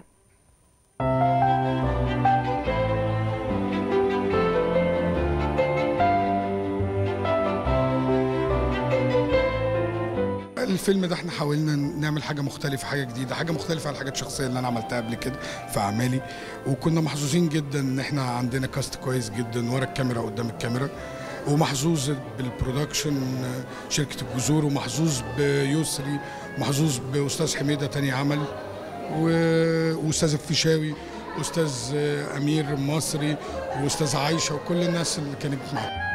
الفيلم ده احنا حاولنا نعمل حاجه مختلفه، حاجه جديده، حاجه مختلفه عن الحاجات الشخصيه اللي انا عملتها قبل كده في اعمالي، وكنا محظوظين جدا ان احنا عندنا كاست كويس جدا ورا الكاميرا قدام الكاميرا، ومحظوظ بالبرودكشن شركه الجذور، ومحظوظ بيسري، ومحظوظ باستاذ حميده تاني عمل، واستاذ الفيشاوي، واستاذ امير المصري، واستاذ عايشه، وكل الناس اللي كانت معانا.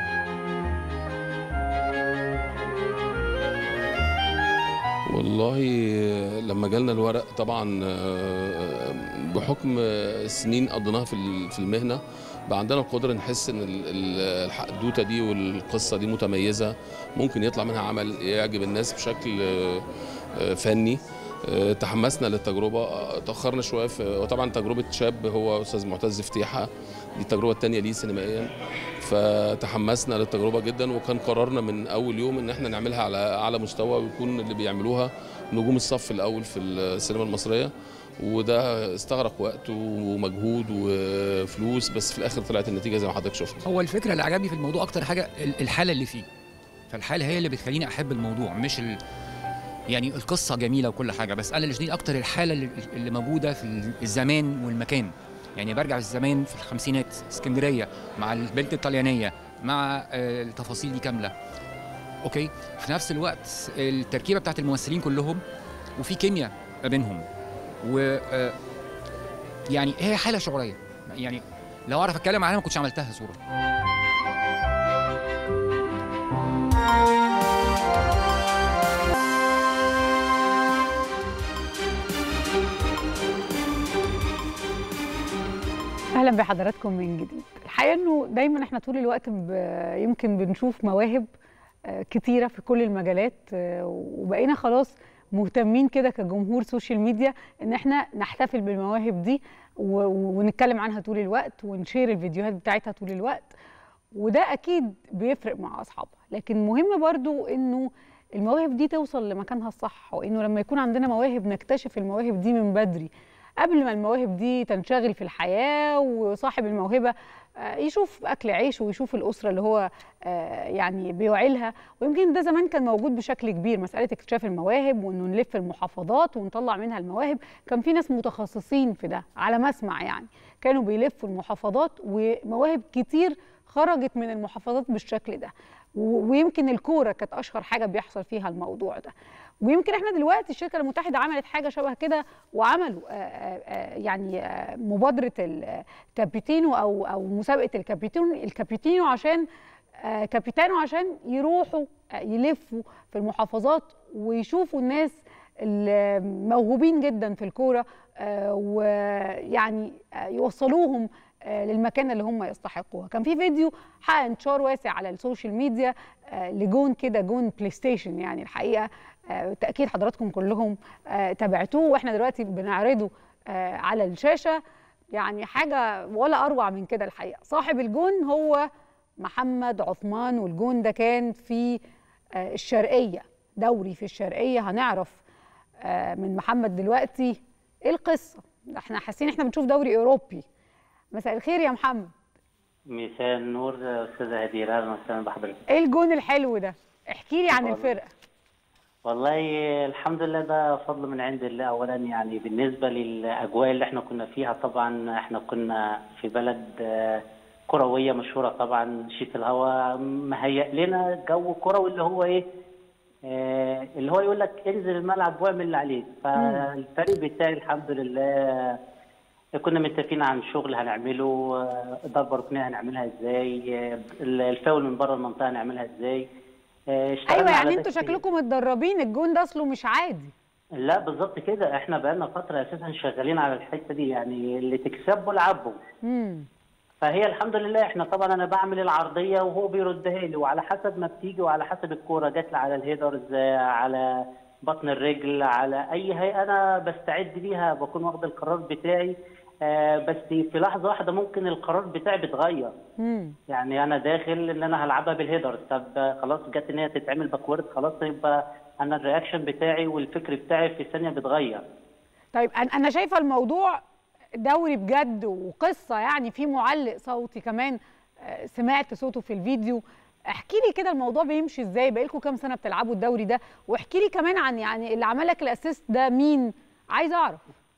والله لما جالنا الورق طبعا بحكم سنين قضيناها في المهنه بقى عندنا القدره نحس ان الحدوته دي والقصه دي متميزه، ممكن يطلع منها عمل يعجب الناس بشكل فني. تحمسنا للتجربه، تاخرنا شويه وطبعا تجربه شاب هو استاذ معتز فتيحه، دي التجربه الثانيه ليه سينمائيا، فتحمسنا للتجربه جدا، وكان قرارنا من اول يوم ان احنا نعملها على اعلى مستوى، ويكون اللي بيعملوها نجوم الصف الاول في السينما المصريه، وده استغرق وقت ومجهود وفلوس، بس في الاخر طلعت النتيجه زي ما حضرتك شفت. هو الفكره اللي عجبني في الموضوع اكتر حاجه الحاله اللي فيه، فالحاله هي اللي بتخليني احب الموضوع، مش يعني القصه جميله وكل حاجه، بس انا اللي شدني اكتر الحاله اللي موجوده في الزمان والمكان. يعني برجع في الزمان في الخمسينات اسكندريه مع البنت الطليانيه مع التفاصيل دي كامله. اوكي، في نفس الوقت التركيبه بتاعت الممثلين كلهم وفي كيمياء ما بينهم، و يعني هي حاله شعوريه، يعني لو اعرف اتكلم عنها ما كنتش عملتها صوره. اهلا بحضراتكم من جديد. الحقيقه انه دايما احنا طول الوقت يمكن بنشوف مواهب كتيره في كل المجالات، وبقينا خلاص مهتمين كده كجمهور سوشيال ميديا ان احنا نحتفل بالمواهب دي ونتكلم عنها طول الوقت ونشير الفيديوهات بتاعتها طول الوقت، وده اكيد بيفرق مع اصحابها. لكن مهم برضو انه المواهب دي توصل لمكانها الصح، وانه لما يكون عندنا مواهب نكتشف المواهب دي من بدري قبل ما المواهب دي تنشغل في الحياة، وصاحب الموهبة يشوف أكل عيشه ويشوف الأسرة اللي هو يعني بيوعي لها. ويمكن ده زمان كان موجود بشكل كبير، مسألة اكتشاف المواهب وإنه نلف المحافظات ونطلع منها المواهب. كان في ناس متخصصين في ده على ما أسمع، يعني كانوا بيلفوا المحافظات ومواهب كتير خرجت من المحافظات بالشكل ده. ويمكن الكورة كانت أشهر حاجة بيحصل فيها الموضوع ده. ويمكن احنا دلوقتي الشركه المتحده عملت حاجه شبه كده، وعملوا يعني مبادره الكابيتينو او مسابقه الكابيتينو عشان يروحوا يلفوا في المحافظات ويشوفوا الناس الموهوبين جدا في الكوره، ويعني يوصلوهم للمكان اللي هم يستحقوها. كان في فيديو حقق انتشار واسع على السوشيال ميديا لجون كده، جون بلاي ستيشن، يعني الحقيقه بالتأكيد حضراتكم كلهم تابعتوه، واحنا دلوقتي بنعرضه على الشاشة. يعني حاجة ولا أروع من كده الحقيقة. صاحب الجون هو محمد عثمان، والجون ده كان في الشرقية، دوري في الشرقية. هنعرف من محمد دلوقتي ايه القصة. احنا حاسين احنا بنشوف دوري أوروبي. مساء الخير يا محمد. مساء النور أستاذة هدير، أهلا وسهلا بحضرتك. ايه الجون الحلو ده؟ احكي لي عن الفرقة. والله الحمد لله، ده فضل من عند الله. اولا يعني بالنسبه للاجواء اللي احنا كنا فيها، طبعا احنا كنا في بلد كرويه مشهوره، طبعا شيت الهوا مهيئ لنا جو كروي اللي هو ايه، اللي هو يقول لك انزل الملعب واعمل اللي عليك. فالفريق بتاعي الحمد لله كنا متفقين عن شغل هنعمله، ضربه ركنيه هنعملها ازاي، الفاول من بره المنطقه هنعملها ازاي. ايوه، يعني انتوا شكلكم متدربين. الجون ده اصله مش عادي. لا بالظبط كده، احنا بقالنا فتره اساسا شغالين على الحته دي، يعني اللي تكسبه العبه. فهي الحمد لله احنا طبعا انا بعمل العرضيه وهو بيردها لي، وعلى حسب ما بتيجي وعلى حسب الكوره جات لي على الهيدرز، على بطن الرجل، على اي هيئه انا بستعد ليها، بكون واخد القرار بتاعي. بس في لحظه واحده ممكن القرار بتاعي بيتغير. يعني انا داخل ان انا هلعبها بالهيدرز، طب خلاص جت ان هي تتعمل باكورد، خلاص يبقى انا الرياكشن بتاعي والفكر بتاعي في ثانيه بيتغير. طيب انا شايفه الموضوع دوري بجد وقصه، يعني في معلق صوتي كمان سمعت صوته في الفيديو. احكي لي كده الموضوع بيمشي ازاي؟ بقالكم كام سنه بتلعبوا الدوري ده؟ واحكي لي كمان عن يعني اللي عمل لك الاسيست ده مين؟ عايزه اعرف.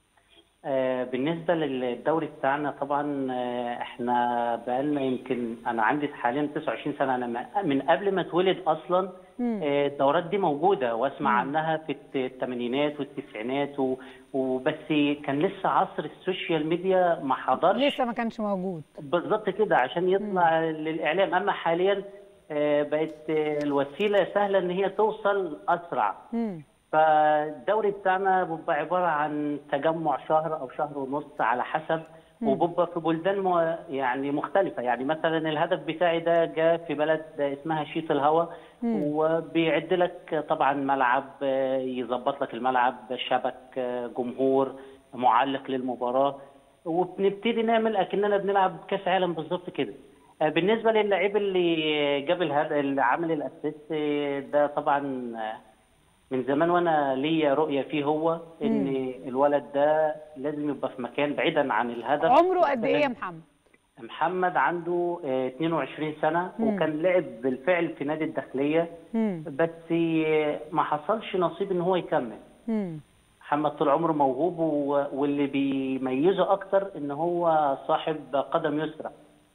بالنسبة للدوري بتاعنا طبعا احنا بقالنا يمكن انا عندي حاليا 29 سنة. انا من قبل ما اتولد اصلا الدورات دي موجودة واسمع عنها في الثمانينات والتسعينات، وبس كان لسه عصر السوشيال ميديا ما حضرش، لسه ما كانش موجود بالظبط كده عشان يطلع للاعلام. اما حاليا بقت الوسيلة سهلة ان هي توصل اسرع. فالدوري بتاعنا بيبقى عباره عن تجمع شهر او شهر ونص على حسب، وبيبقى في بلدان يعني مختلفه. يعني مثلا الهدف بتاعي ده جاء في بلد اسمها شيت الهوا، وبيعد لك طبعا ملعب، يظبط لك الملعب، شبك، جمهور، معلق للمباراه، وبنبتدي نعمل اكننا بنلعب كاس عالم بالظبط كده. بالنسبه للاعب اللي جاب اللي عامل الاسيست ده، طبعا من زمان وانا ليا رؤيه فيه، هو ان الولد ده لازم يبقى في مكان بعيدا عن الهدف. عمره قد ايه يا محمد؟ محمد عنده 22 سنه، وكان لعب بالفعل في نادي الداخليه، بس ما حصلش نصيب ان هو يكمل. محمد طول عمره موهوب، واللي بيميزه اكتر ان هو صاحب قدم يسرى.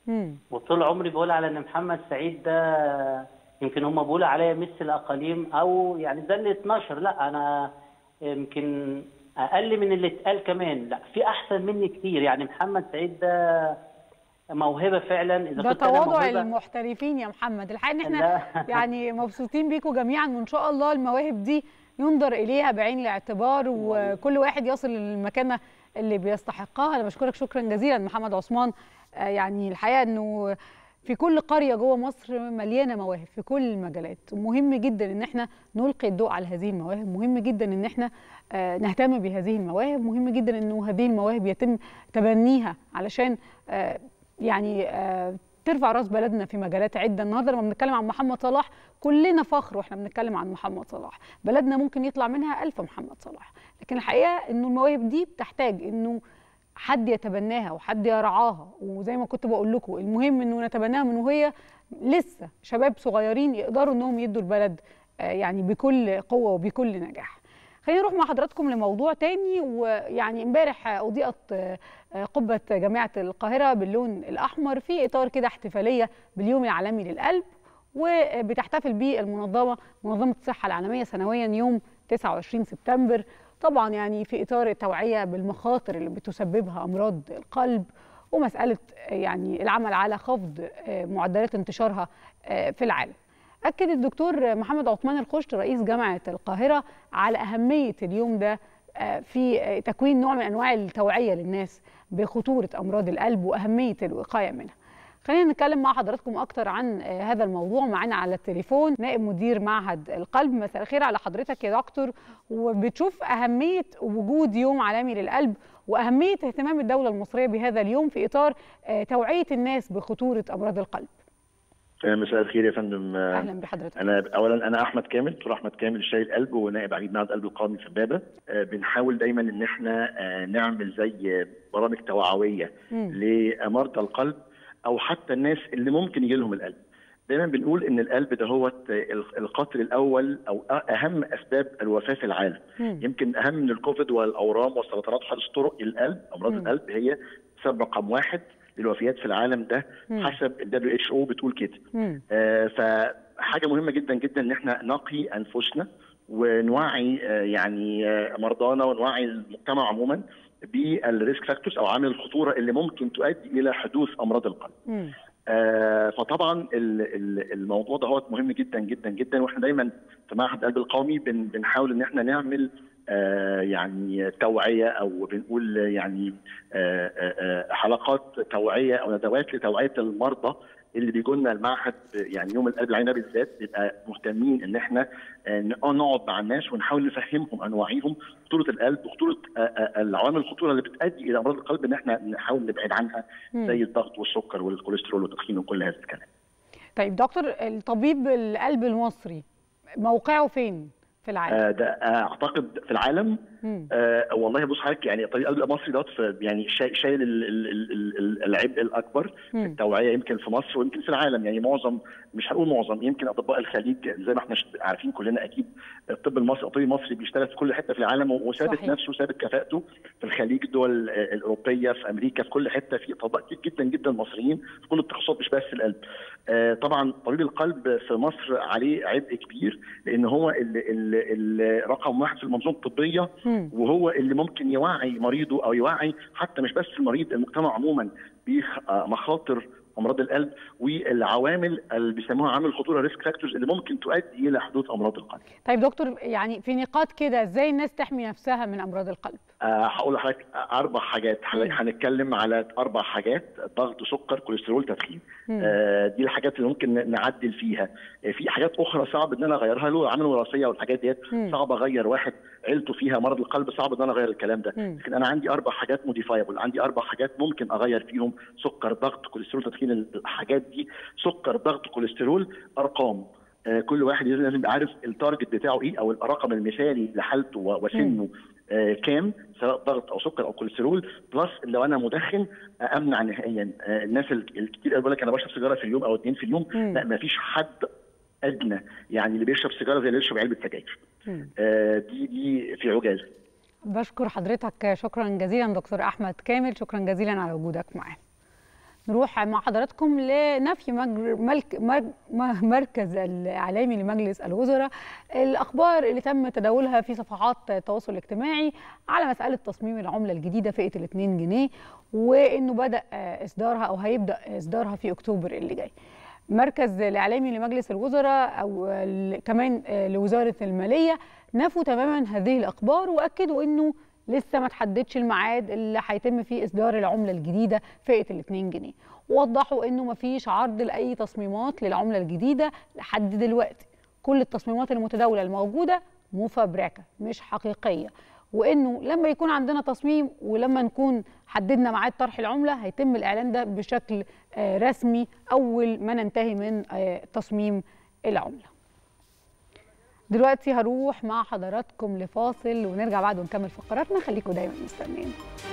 وطول عمري بقول على ان محمد سعيد ده يمكن هم بيقولوا عليا ميسي الاقاليم، او يعني ده اللي اتنشر. لا انا يمكن اقل من اللي اتقال كمان. لا في احسن مني كتير. يعني محمد سعيد ده موهبه فعلا. اذا ده كنت انا تواضع موهبه المحترفين يا محمد. الحقيقه ان احنا يعني مبسوطين بيكم جميعا، وان شاء الله المواهب دي ينظر اليها بعين الاعتبار وكل واحد يصل للمكانه اللي بيستحقها. انا بشكرك شكرا جزيلا محمد عثمان. يعني الحقيقه انه في كل قريه جوه مصر مليانه مواهب في كل المجالات، ومهم جدا ان احنا نلقي الضوء على هذه المواهب، مهم جدا ان احنا نهتم بهذه المواهب، مهم جدا انه هذه المواهب يتم تبنيها علشان يعني ترفع راس بلدنا في مجالات عده. النهارده لما بنتكلم عن محمد صلاح كلنا فخر واحنا بنتكلم عن محمد صلاح. بلدنا ممكن يطلع منها 1000 محمد صلاح، لكن الحقيقه انه المواهب دي بتحتاج انه حد يتبناها وحد يرعاها. وزي ما كنت بقول لكم المهم انه نتبناها من وهي لسه شباب صغيرين يقدروا انهم يدوا البلد يعني بكل قوه وبكل نجاح. خلينا نروح مع حضراتكم لموضوع تاني. ويعني امبارح اضيئت قبه جامعه القاهره باللون الاحمر في اطار كده احتفاليه باليوم العالمي للقلب، وبتحتفل به منظمه الصحه العالميه سنويا يوم 29 سبتمبر. طبعا يعني في اطار التوعيه بالمخاطر اللي بتسببها امراض القلب، ومساله يعني العمل على خفض معدلات انتشارها في العالم. أكد الدكتور محمد عثمان الخشت رئيس جامعة القاهرة على أهمية اليوم ده في تكوين نوع من أنواع التوعية للناس بخطورة أمراض القلب وأهمية الوقاية منها. خلينا نتكلم مع حضراتكم أكتر عن هذا الموضوع. معنا على التليفون نائب مدير معهد القلب. مساء الخير على حضرتك يا دكتور. وبتشوف أهمية وجود يوم عالمي للقلب وأهمية اهتمام الدولة المصرية بهذا اليوم في إطار توعية الناس بخطورة أمراض القلب. مساء الخير يا فندم. اهلا بحضرتك. انا احمد كامل، دكتور احمد كامل شايل القلب ونائب عميد معهد القلب القومي في امبابه. بنحاول دايما ان احنا نعمل زي برامج توعويه لمرضى القلب او حتى الناس اللي ممكن يجي لهم القلب. دايما بنقول ان القلب ده هو القاتل الاول او اهم اسباب الوفاه في العالم. يمكن اهم من الكوفيد والاورام والسرطانات وحادث الطرق. القلب، امراض القلب هي سبب رقم 1 للوفيات في العالم، ده حسب ال WHO بتقول كده. فحاجه مهمه جدا جدا ان احنا نقي انفسنا ونوعي يعني مرضانا ونوعي المجتمع عموما بالريسك فاكتورز او عوامل الخطوره اللي ممكن تؤدي الى حدوث امراض القلب. فطبعا الموضوع ده هو مهم جدا جدا جدا، واحنا دايما في معهد القلب القومي بنحاول ان احنا نعمل يعني توعيه او بنقول يعني حلقات توعيه او ندوات لتوعيه المرضى اللي بيجوا لنا المعهد. يعني يوم القلب العالمي بالذات بيبقى مهتمين ان احنا نقعد مع الناس ونحاول نفهمهم نوعيهم خطوره القلب وخطوره العوامل الخطوره اللي بتؤدي الى امراض القلب ان احنا نحاول نبعد عنها زي الضغط والسكر والكوليسترول والتدخين وكل هذا الكلام. طيب دكتور، الطبيب القلب المصري موقعه فين في العالم؟ ده اعتقد في العالم. والله بص حضرتك، يعني طبيب القلب المصري دوت يعني شايل العبء الاكبر في التوعيه يمكن في مصر ويمكن في العالم. يعني معظم، مش هنقول معظم، يمكن اطباء الخليج زي ما احنا عارفين كلنا اكيد الطب المصري بيشتغل في كل حته في العالم وثابت نفسه وثابت كفاءته في الخليج، الدول الاوروبيه، في امريكا، في كل حته في اطباء كتير جدا جدا مصريين في كل التخصصات مش بس القلب. طبعا طبيب القلب في مصر عليه عبء كبير لان هو اللي رقم 1 في المنظومه الطبيه، وهو اللي ممكن يوعي مريضه او يوعي حتى مش بس المريض، المجتمع عموما بمخاطر امراض القلب والعوامل اللي بيسموها عوامل الخطوره ريسك فاكتورز اللي ممكن تؤدي الى حدوث امراض القلب. طيب دكتور، يعني في نقاط كده ازاي الناس تحمي نفسها من امراض القلب؟ هقول لحضرتك 4 حاجات. هنتكلم على 4 حاجات: ضغط، سكر، كوليسترول، تدخين. دي الحاجات اللي ممكن نعدل فيها. في حاجات اخرى صعب ان انا اغيرها له، العوامل الوراثيه والحاجات ديت صعب اغير. واحد عيلته فيها مرض القلب صعب ان انا اغير الكلام ده، لكن انا عندي 4 حاجات موديفايبل، عندي 4 حاجات ممكن اغير فيهم: سكر، ضغط، كوليسترول، تدخين. الحاجات دي سكر، ضغط، كوليسترول، ارقام. كل واحد لازم يبقى عارف التارجت بتاعه ايه او الرقم المثالي لحالته وسنه كام، سواء ضغط او سكر او كوليسترول. بلس لو انا مدخن امنع نهائيا. الناس الكتير بيقول لك انا بشرب سيجاره في اليوم او 2 في اليوم. لا، ما فيش حد ادنى يعني اللي بيشرب سيجاره زي اللي بيشرب علبه سجاير. دي في عجاله. بشكر حضرتك شكرا جزيلا دكتور احمد كامل، شكرا جزيلا على وجودك معانا. نروح مع حضراتكم لنفي مركز الإعلامي لمجلس الوزراء الأخبار اللي تم تداولها في صفحات التواصل الاجتماعي على مسألة تصميم العملة الجديدة فئة ال2 جنيه، وإنه بدأ إصدارها أو هيبدأ إصدارها في أكتوبر اللي جاي. مركز الإعلامي لمجلس الوزراء أو كمان لوزارة المالية نفوا تماما هذه الأخبار، وأكدوا إنه لسه ما تحددش الميعاد اللي هيتم فيه إصدار العملة الجديدة فئة ال2 جنيه، ووضحوا إنه ما فيش عرض لأي تصميمات للعملة الجديدة لحد دلوقتي. كل التصميمات المتداولة الموجودة مفبركة مش حقيقية، وإنه لما يكون عندنا تصميم ولما نكون حددنا ميعاد طرح العملة هيتم الإعلان ده بشكل رسمي أول ما ننتهي من تصميم العملة. دلوقتي هروح مع حضراتكم لفاصل ونرجع بعد ونكمل فقراتنا، خليكم دايما مستنيين.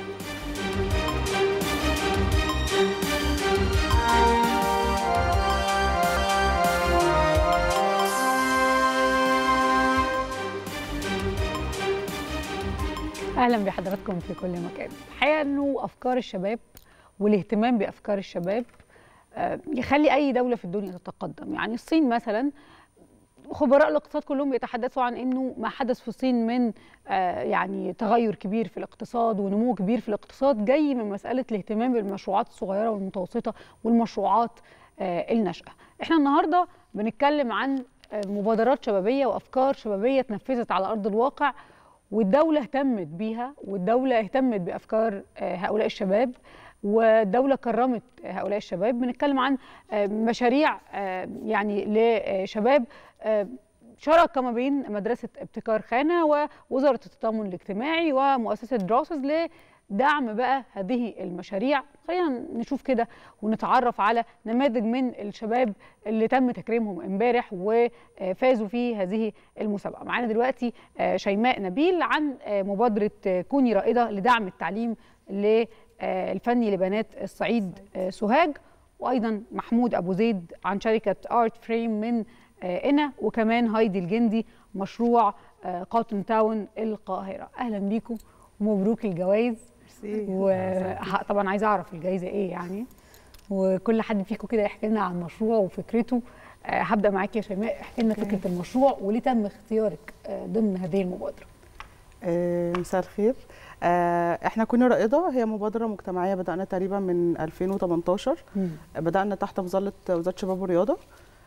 اهلا بحضراتكم في كل مكان. الحقيقه انه افكار الشباب والاهتمام بافكار الشباب يخلي اي دوله في الدنيا تتقدم. يعني الصين مثلا خبراء الاقتصاد كلهم بيتحدثوا عن انه ما حدث في الصين من يعني تغير كبير في الاقتصاد ونمو كبير في الاقتصاد جاي من مساله الاهتمام بالمشروعات الصغيره والمتوسطه والمشروعات الناشئه. احنا النهارده بنتكلم عن مبادرات شبابيه وافكار شبابيه اتنفذت على ارض الواقع، والدوله اهتمت بيها، والدوله اهتمت بافكار هؤلاء الشباب، والدولة كرمت هؤلاء الشباب. بنتكلم عن مشاريع يعني لشباب شراكة ما بين مدرسة ابتكار خانة ووزارة التضامن الاجتماعي ومؤسسة دراسز لدعم بقى هذه المشاريع. خلينا نشوف كده ونتعرف على نماذج من الشباب اللي تم تكريمهم امبارح وفازوا في هذه المسابقة. معانا دلوقتي شيماء نبيل عن مبادرة كوني رائدة لدعم التعليم الفني لبنات الصعيد سوهاج، وايضا محمود ابو زيد عن شركه ارت فريم من قنا، وكمان هايدي الجندي مشروع قاطن تاون القاهره. اهلا بيكم ومبروك الجوائز. وطبعا عايزه اعرف الجائزه ايه يعني، وكل حد فيكم كده يحكي لنا عن مشروعه وفكرته. هبدا معاكي يا شيماء، احكي لنا فكره المشروع وليه تم اختيارك ضمن هذه المبادره. مساء الخير. احنا كوني رائدة هي مبادرة مجتمعية بدأنا تقريبا من 2018. بدأنا تحت مظلة وزارة الشباب والرياضة،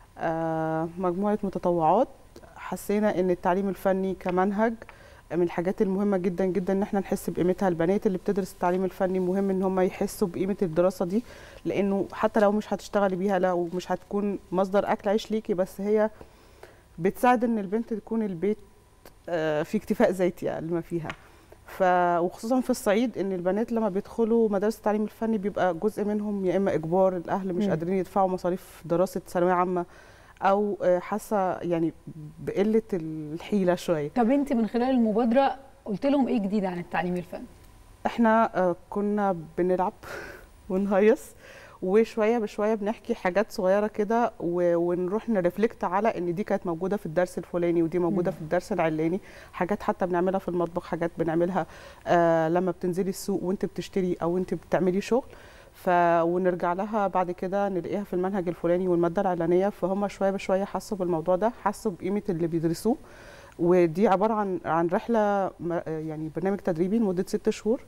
مجموعة متطوعات. حسينا ان التعليم الفني كمنهج من الحاجات المهمة جدا جدا ان احنا نحس بقيمتها. البنات اللي بتدرس التعليم الفني مهم ان هم يحسوا بقيمة الدراسة دي، لانه حتى لو مش هتشتغلي بيها، لو مش هتكون مصدر اكل عيش ليكي، بس هي بتساعد ان البنت تكون البيت في اكتفاء ذاتي اقل ما فيها. وخصوصا في الصعيد ان البنات لما بيدخلوا مدارس التعليم الفني بيبقى جزء منهم يا اما اجبار، الاهل مش قادرين يدفعوا مصاريف دراسه ثانويه عامه، او حاسه يعني بقله الحيله شويه. طب انت من خلال المبادره قلت لهم ايه جديد عن التعليم الفني؟ احنا كنا بنلعب ونهيص، وشويه بشويه بنحكي حاجات صغيره كده ونروح نرفلكت على ان دي كانت موجوده في الدرس الفلاني ودي موجوده في الدرس العلاني. حاجات حتى بنعملها في المطبخ، حاجات بنعملها لما بتنزلي السوق وانت بتشتري او انت بتعملي شغل، ونرجع لها بعد كده نلاقيها في المنهج الفلاني والماده العلانيه. فهم شويه بشويه حسوا بالموضوع ده، حسوا بقيمه اللي بيدرسوه. ودي عباره عن رحله يعني برنامج تدريبي لمده 6 شهور،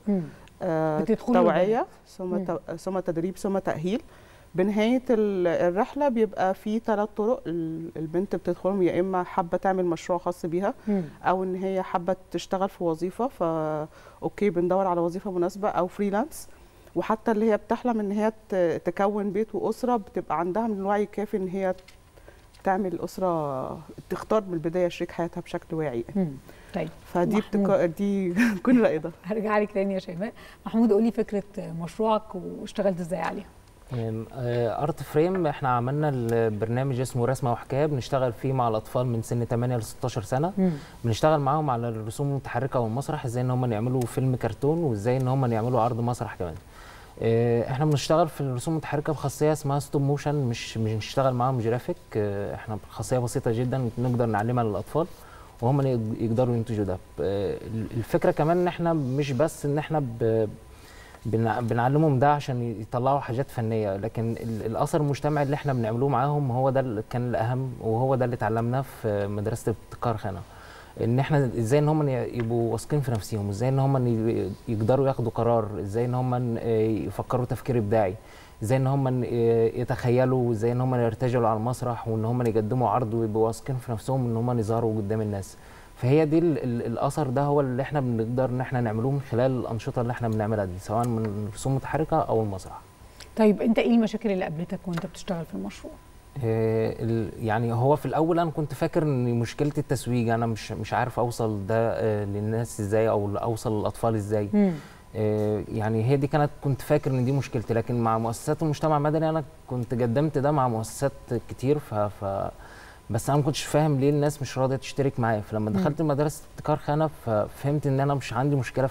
توعيه ثم تدريب ثم تأهيل. بنهاية الرحلة بيبقى في 3 طرق البنت بتدخلهم، يا إما حابة تعمل مشروع خاص بيها أو إن هي حابة تشتغل في وظيفة، أوكي بندور على وظيفة مناسبة أو فريلانس. وحتى اللي هي بتحلم إن هي تكون بيت وأسرة بتبقى عندها من الوعي الكافي إن هي تعمل أسرة، تختار من البداية شريك حياتها بشكل واعي. طيب فدي دي كوني رائدة. هرجع لك تاني يا شيماء. محمود قولي فكرة مشروعك واشتغلت ازاي عليها؟ ارت فريم احنا عملنا البرنامج اسمه رسمه وحكايه، بنشتغل فيه مع الاطفال من سن 8 ل 16 سنه. بنشتغل معاهم على الرسوم المتحركه والمسرح، ازاي ان هم يعملوا فيلم كرتون وازاي ان هم يعملوا عرض مسرح كمان. احنا بنشتغل في الرسوم المتحركه بخاصيه اسمها ستوب موشن، مش بنشتغل معاهم جرافيك. احنا خاصيه بسيطه جدا نقدر نعلمها للاطفال وهم يقدروا ينتجوا ده. الفكره كمان ان احنا مش بس ان احنا بنعلمهم ده عشان يطلعوا حاجات فنيه، لكن الاثر المجتمعي اللي احنا بنعملوه معاهم هو ده اللي كان الاهم، وهو ده اللي اتعلمناه في مدرسه ابتكار خانه، ان احنا ازاي ان هم يبقوا واثقين في نفسهم، ازاي ان هم يقدروا ياخدوا قرار، ازاي ان هم يفكروا تفكير ابداعي، ازاي ان هم يتخيلوا، ازاي ان هم يرتجلوا على المسرح، وان هم يقدموا عرض ويبقوا واثقين في نفسهم ان هم يظهروا قدام الناس. فهي دي الاثر ده هو اللي احنا بنقدر ان احنا نعملوه من خلال الانشطه اللي احنا بنعملها دي، سواء من رسوم متحركه او المسرح. طيب انت ايه المشاكل اللي قابلتك وانت بتشتغل في المشروع؟ يعني هو في الاول انا كنت فاكر ان مشكله التسويق، انا مش عارف اوصل ده للناس ازاي او اوصل للاطفال ازاي. يعني هي دي كنت فاكر ان دي مشكلتي، لكن مع مؤسسات المجتمع المدني انا كنت قدمت ده مع مؤسسات كتير، بس انا ما كنتش فاهم ليه الناس مش راضيه تشترك معايا. فلما دخلت مدرسه ابتكار خانه ففهمت ان انا مش عندي مشكله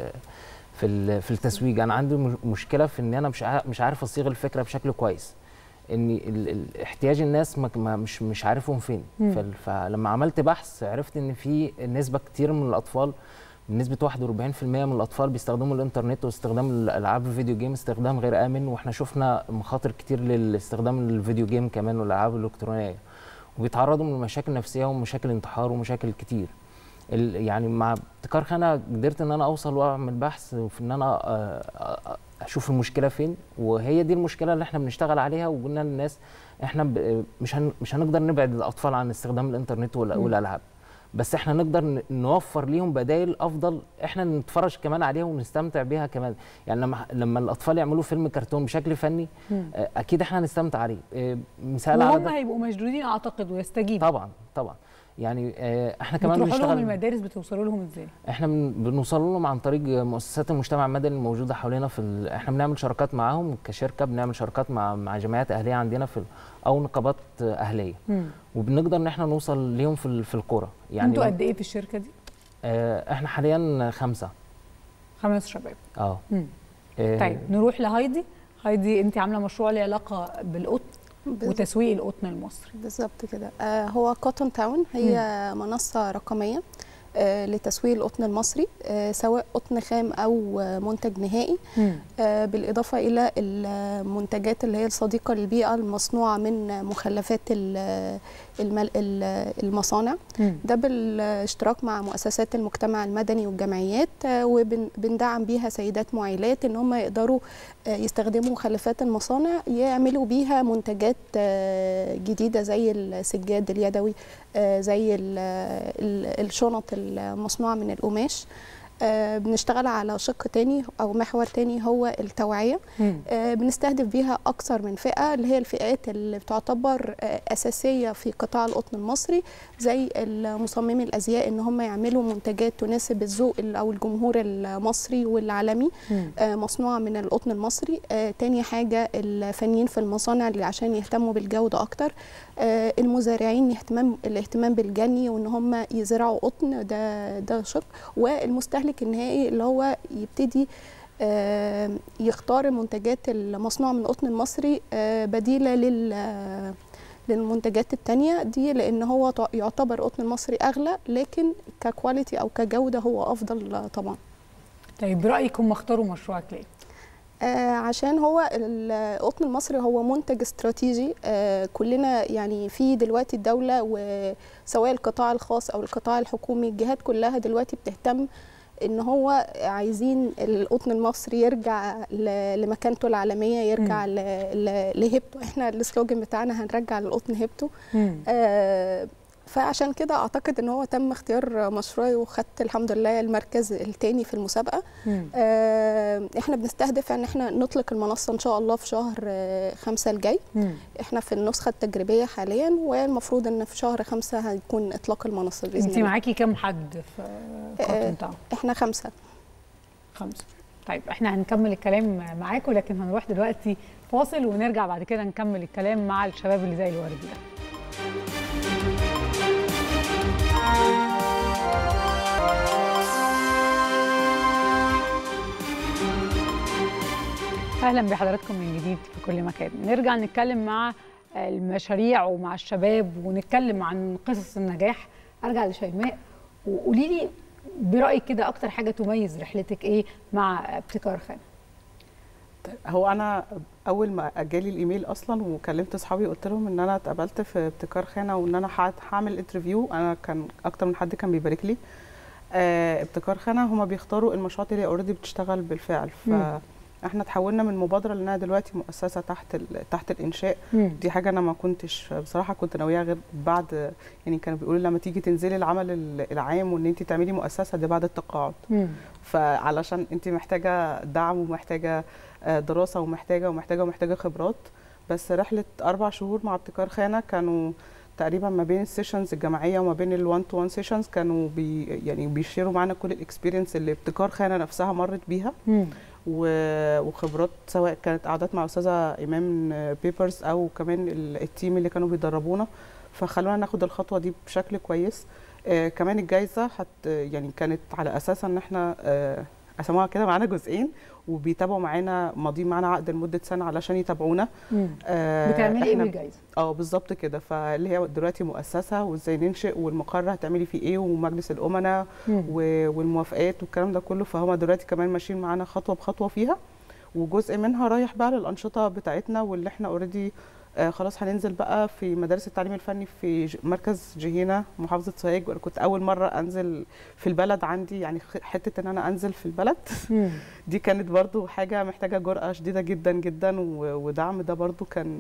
في التسويق، انا عندي مشكله في ان انا مش عارف اصيغ الفكره بشكل كويس، ان احتياج الناس مش عارفهم فين. فلما عملت بحث عرفت ان في نسبه كتير من الاطفال، بنسبه 41% من الاطفال بيستخدموا الانترنت واستخدام الالعاب الفيديو جيم استخدام غير امن، واحنا شفنا مخاطر كتير لاستخدام الفيديو جيم كمان والالعاب الالكترونيه، وبيتعرضوا من مشاكل نفسيه ومشاكل انتحار ومشاكل كتير. يعني مع ابتكار خانه قدرت ان انا اوصل واعمل بحث في ان انا اشوف المشكله فين، وهي دي المشكله اللي احنا بنشتغل عليها. وقلنا للناس احنا مش هنقدر نبعد الاطفال عن استخدام الانترنت والالعاب، بس احنا نقدر نوفر ليهم بدائل افضل، احنا نتفرج كمان عليها ونستمتع بيها كمان. يعني لما الاطفال يعملوا فيلم كرتون بشكل فني اكيد احنا هنستمتع عليه. مثال على ده وهم هيبقوا مشدودين اعتقد ويستجيبوا. طبعا يعني احنا كمان بنشتغل. بتروحوا لهم المدارس، بتوصلوا لهم ازاي؟ احنا بنوصل لهم عن طريق مؤسسات المجتمع المدني الموجوده حوالينا احنا بنعمل شراكات معاهم كشركه، بنعمل شراكات مع جمعيات اهليه عندنا او نقابات اهليه، وبنقدر ان احنا نوصل ليهم في القرى. يعني انتوا قد ايه في الشركه دي؟ احنا حاليا 5 شباب. طيب نروح لهايدي. انت عامله مشروع له علاقه بالقطن وتسويق القطن المصري. بالظبط كده. هو كوتون تاون هي منصه رقميه لتسويق القطن المصري، سواء قطن خام او منتج نهائي، بالاضافه الى المنتجات اللي هي الصديقه للبيئه المصنوعه من مخلفات المصانع. ده بالاشتراك مع مؤسسات المجتمع المدني والجمعيات، وبندعم بيها سيدات معيلات ان هم يقدروا يستخدموا مخلفات المصانع يعملوا بيها منتجات جديده زي السجاد اليدوي، زي الشنط المصنوعه من القماش. بنشتغل على شق تاني او محور تاني هو التوعيه. بنستهدف بيها اكثر من فئه، اللي هي الفئات اللي بتعتبر اساسيه في قطاع القطن المصري، زي مصممي الازياء ان هم يعملوا منتجات تناسب الذوق او الجمهور المصري والعالمي مصنوعه من القطن المصري. تاني حاجه الفنيين في المصانع اللي عشان يهتموا بالجوده اكتر. المزارعين الاهتمام بالجني وان هم يزرعوا قطن، ده شق. والمستهلك النهائي اللي هو يبتدي يختار المنتجات المصنوعه من القطن المصري بديله للمنتجات التانية دي، لان هو يعتبر القطن المصري اغلى، لكن ككواليتي او كجوده هو افضل طبعا. طيب برايك هم اختاروا مشروعك ليه؟ عشان هو القطن المصري هو منتج استراتيجي. كلنا يعني في دلوقتي الدولة وسواء القطاع الخاص أو القطاع الحكومي، الجهات كلها دلوقتي بتهتم إن هو عايزين القطن المصري يرجع لمكانته العالمية، يرجع لهيبته. احنا السلوجن بتاعنا هنرجع للقطن هيبته. فعشان كده اعتقد ان هو تم اختيار مشروعي وخدت الحمد لله المركز الثاني في المسابقه. احنا بنستهدف ان احنا نطلق المنصه ان شاء الله في شهر 5 الجاي. احنا في النسخه التجريبيه حاليا، والمفروض ان في شهر 5 هيكون اطلاق المنصه باذن الله. انت معاكي كام حد في كوتون تاون؟ احنا 5. طيب احنا هنكمل الكلام معاكم، لكن هنروح دلوقتي فاصل ونرجع بعد كده نكمل الكلام مع الشباب اللي زي الورد ده. اهلا بحضراتكم من جديد في كل مكان. نرجع نتكلم مع المشاريع ومع الشباب ونتكلم عن قصص النجاح. ارجع لشيماء وقولي لي برايك كده اكتر حاجه تميز رحلتك ايه مع ابتكار خانه؟ هو انا اول ما جالي الايميل اصلا وكلمت اصحابي قلت لهم ان انا اتقابلت في ابتكار خانه وان انا هعمل انترفيو. انا كان اكتر من حد كان بيبارك لي. ابتكار خانه هما بيختاروا المشروعات اللي اوريدي بتشتغل بالفعل. فاحنا تحولنا من مبادره لانها دلوقتي مؤسسه تحت الانشاء. دي حاجه انا ما كنتش بصراحه كنت ناويها غير بعد، يعني كانوا بيقولوا لما تيجي تنزلي العمل العام وان انت تعملي مؤسسه دي بعد التقاعد. فعلشان انت محتاجه دعم ومحتاجه دراسه ومحتاجه خبرات. بس رحله 4 شهور مع ابتكار خانه كانوا تقريبا ما بين السيشنز الجماعيه وما بين الوان تو وان سيشنز كانوا يعني بيشيروا معانا كل الاكسبيرينس اللي ابتكار خانه نفسها مرت بيها وخبرات، سواء كانت قعدات مع استاذه ايمان بيبرز او كمان التيم اللي كانوا بيدربونا. فخلونا ناخد الخطوه دي بشكل كويس. كمان الجائزه يعني كانت على اساس ان احنا قسموها كده معانا جزئين وبيتابعوا معانا، ماضيين معانا عقد لمده سنه علشان يتابعونا. بتعملي ايه بالجائزه؟ بالظبط كده. فاللي هي دلوقتي مؤسسه وازاي ننشئ والمقر هتعملي فيه ايه ومجلس الامناء والموافقات والكلام ده كله. فهم دلوقتي كمان ماشيين معانا خطوه بخطوه فيها، وجزء منها رايح بقى للانشطه بتاعتنا واللي احنا اوريدي خلاص هننزل بقى في مدارس التعليم الفني في مركز جهينة محافظة سوهاج. وانا كنت اول مرة انزل في البلد عندي، يعني حتة ان انا انزل في البلد دي كانت برضو حاجة محتاجة جرأة شديدة جدا جدا ودعم. ده برضو كان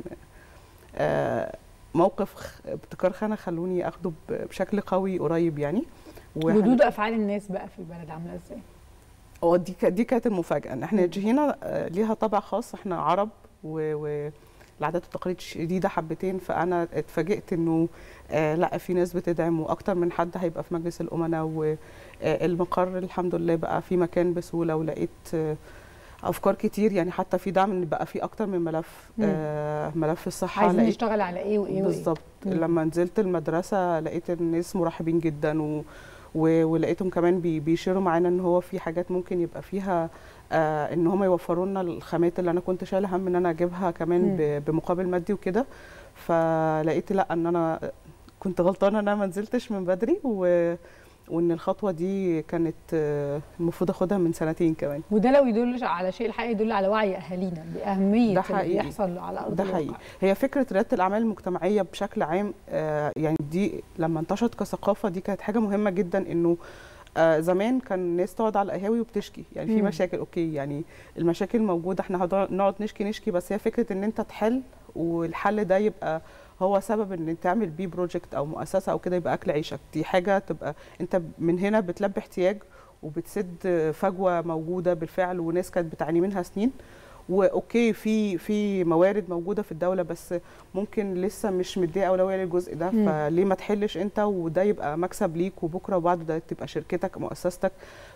موقف ابتكار خانة خلوني اخده بشكل قوي قريب يعني. ردود افعال الناس بقى في البلد عاملة ازاي؟ دي كانت المفاجأة ان احنا جهينة ليها طابع خاص، احنا عرب العادات والتقاليد شديده حبتين. فانا اتفاجئت انه لا في ناس بتدعم واكتر من حد هيبقى في مجلس الامناء. والمقر الحمد لله بقى في مكان بسهوله، ولقيت افكار كتير يعني حتى في دعم ان بقى في اكتر من ملف. ملف الصحه عايزين نشتغل على ايه وايه بالظبط. لما نزلت المدرسه لقيت الناس مرحبين جدا ولقيتهم كمان بيشيروا معانا ان هو في حاجات ممكن يبقى فيها ان هم يوفروا لنا الخامات اللي انا كنت شايله هم ان انا اجيبها كمان بمقابل مادي وكده. فلقيت لا ان انا كنت غلطانه ان انا ما نزلتش من بدري وان الخطوه دي كانت المفروض اخدها من سنتين كمان. وده لو يدل على شيء الحقيقه يدل على وعي اهالينا باهميه اللي بيحصل على ارض الواقع. ده حقيقي. هي فكره رياده الاعمال المجتمعيه بشكل عام يعني دي لما انتشرت كثقافه دي كانت حاجه مهمه جدا. انه زمان كان الناس تقعد على القهاوي وبتشكي، يعني في مشاكل اوكي، يعني المشاكل موجوده احنا هنقعد نشكي بس هي فكره ان انت تحل والحل ده يبقى هو سبب ان انت تعمل بيه بروجكت او مؤسسه او كده يبقى اكل عيشك. دي حاجه تبقى انت من هنا بتلبي احتياج وبتسد فجوه موجوده بالفعل وناس كانت بتعاني منها سنين. واوكي في موارد موجوده في الدوله بس ممكن لسه مش مديه اولويه للجزء ده. فليه ما تحلش انت وده يبقى مكسب ليك وبكره وبعده ده تبقى شركتك مؤسستك.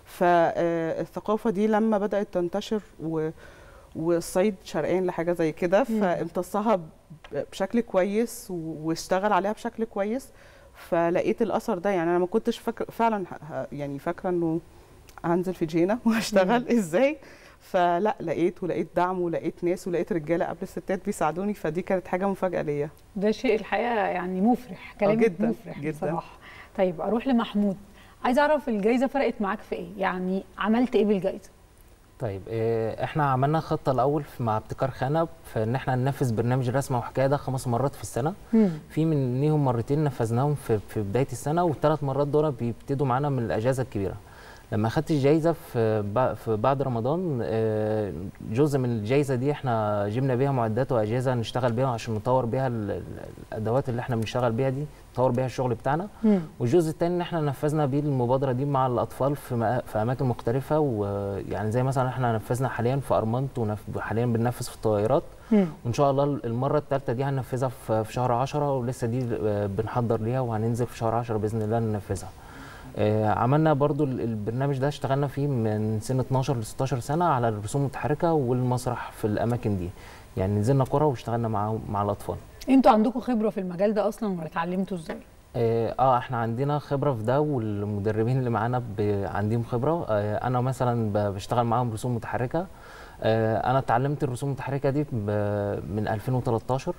فالثقافه دي لما بدات تنتشر والصعيد شرقان لحاجه زي كده فامتصها بشكل كويس واشتغل عليها بشكل كويس. فلقيت الاثر ده. يعني انا ما كنتش فعلا يعني فاكره انه هنزل في جهينة وهشتغل ازاي. فلا لقيت دعم ولقيت ناس ولقيت رجاله قبل الستات بيساعدوني. فدي كانت حاجه مفاجاه ليا. ده شيء الحقيقه يعني مفرح، كلامك مفرح جدا بصراحه. طيب اروح لمحمود، عايزه اعرف الجائزه فرقت معاك في ايه؟ يعني عملت ايه بالجائزه؟ طيب احنا عملنا خطه الاول مع ابتكار خانه في ان احنا ننفذ برنامج رسمه وحكايه ده 5 مرات في السنه. في منهم مرتين نفذناهم في بدايه السنه، وال3 مرات دول بيبتدوا معانا من الاجازه الكبيره. لما اخدت الجائزه في بعد رمضان، جزء من الجائزه دي احنا جبنا بيها معدات واجهزه نشتغل بيها عشان نطور بيها الادوات اللي احنا بنشتغل بيها دي، نطور بيها الشغل بتاعنا. والجزء الثاني ان احنا نفذنا بيه المبادره دي مع الاطفال في اماكن مختلفه. ويعني زي مثلا احنا نفذنا حاليا في ارمنت وحاليا بننفذ في الطائرات. وان شاء الله المره الثالثه دي هننفذها في شهر 10، ولسه دي بنحضر ليها وهننزل في شهر 10 باذن الله ننفذها. عملنا برضو البرنامج ده اشتغلنا فيه من سن 12 ل 16 سنه على الرسوم المتحركه والمسرح في الاماكن دي. يعني نزلنا قرى واشتغلنا مع الاطفال. انتوا عندكم خبره في المجال ده اصلا ولا اتعلمتوا ازاي؟ احنا عندنا خبره في ده، والمدربين اللي معانا عندهم خبره. انا مثلا بشتغل معاهم رسوم متحركه. انا اتعلمت الرسوم المتحركه دي من 2013.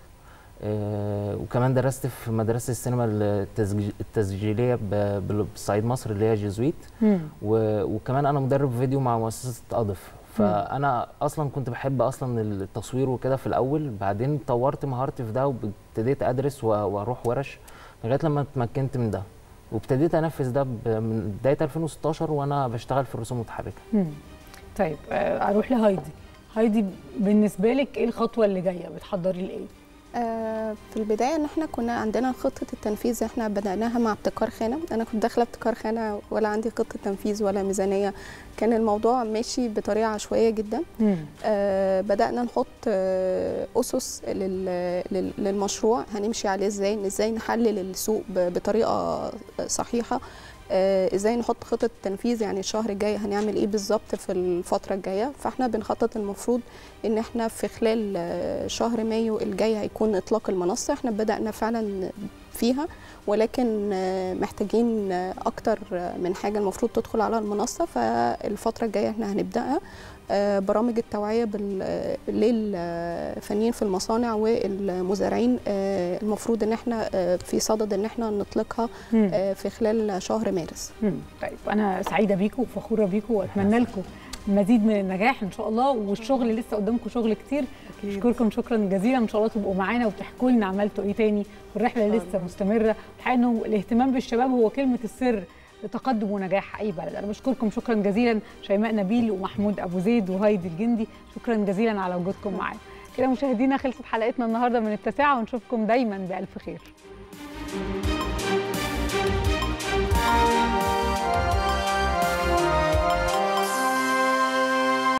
وكمان درست في مدرسه السينما التسجيليه بالصعيد مصر اللي هي جيزويت. وكمان انا مدرب فيديو مع مؤسسه أضف. فانا اصلا كنت بحب اصلا التصوير وكده في الاول، بعدين طورت مهارتي في ده وابتديت ادرس واروح ورش لغايه لما اتمكنت من ده، وابتديت انفذ ده من بدايه 2016 وانا بشتغل في الرسوم المتحركه. طيب اروح لهايدي. هايدي بالنسبه لك ايه الخطوه اللي جايه؟ بتحضري لايه؟ في البدايه ان احنا كنا عندنا خطه التنفيذ احنا بدأناها مع ابتكار خانه. انا كنت داخله ابتكار خانه ولا عندي خطه تنفيذ ولا ميزانيه، كان الموضوع ماشي بطريقه عشوائيه جدا. بدأنا نحط اسس للمشروع هنمشي عليه ازاي نحلل السوق بطريقه صحيحه، ازاي نحط خطه تنفيذ، يعني الشهر الجاي هنعمل ايه بالظبط في الفتره الجايه. فاحنا بنخطط المفروض ان احنا في خلال شهر مايو الجاي هيكون اطلاق المنصه. احنا بدأنا فعلا فيها، ولكن محتاجين اكتر من حاجه المفروض تدخل على المنصه. فالفتره الجايه احنا هنبدأها برامج التوعيه للفنيين في المصانع والمزارعين، المفروض ان احنا في صدد ان احنا نطلقها في خلال شهر مارس. طيب انا سعيده بيكم وفخوره بيكم واتمنى لكم المزيد من النجاح ان شاء الله، والشغل لسه قدامكم شغل كتير. اشكركم شكرا جزيلا، ان شاء الله تبقوا معانا وتحكوا لنا عملتوا ايه تاني، والرحله لسه مستمره. الحقيقه انه الاهتمام بالشباب هو كلمه السر لتقدم ونجاح اي بلد. انا بشكركم شكرا جزيلا شيماء نبيل ومحمود ابو زيد وهايدي الجندي، شكرا جزيلا على وجودكم معانا. كده مشاهدينا خلصت حلقتنا النهارده من التاسعة، ونشوفكم دايما بألف خير.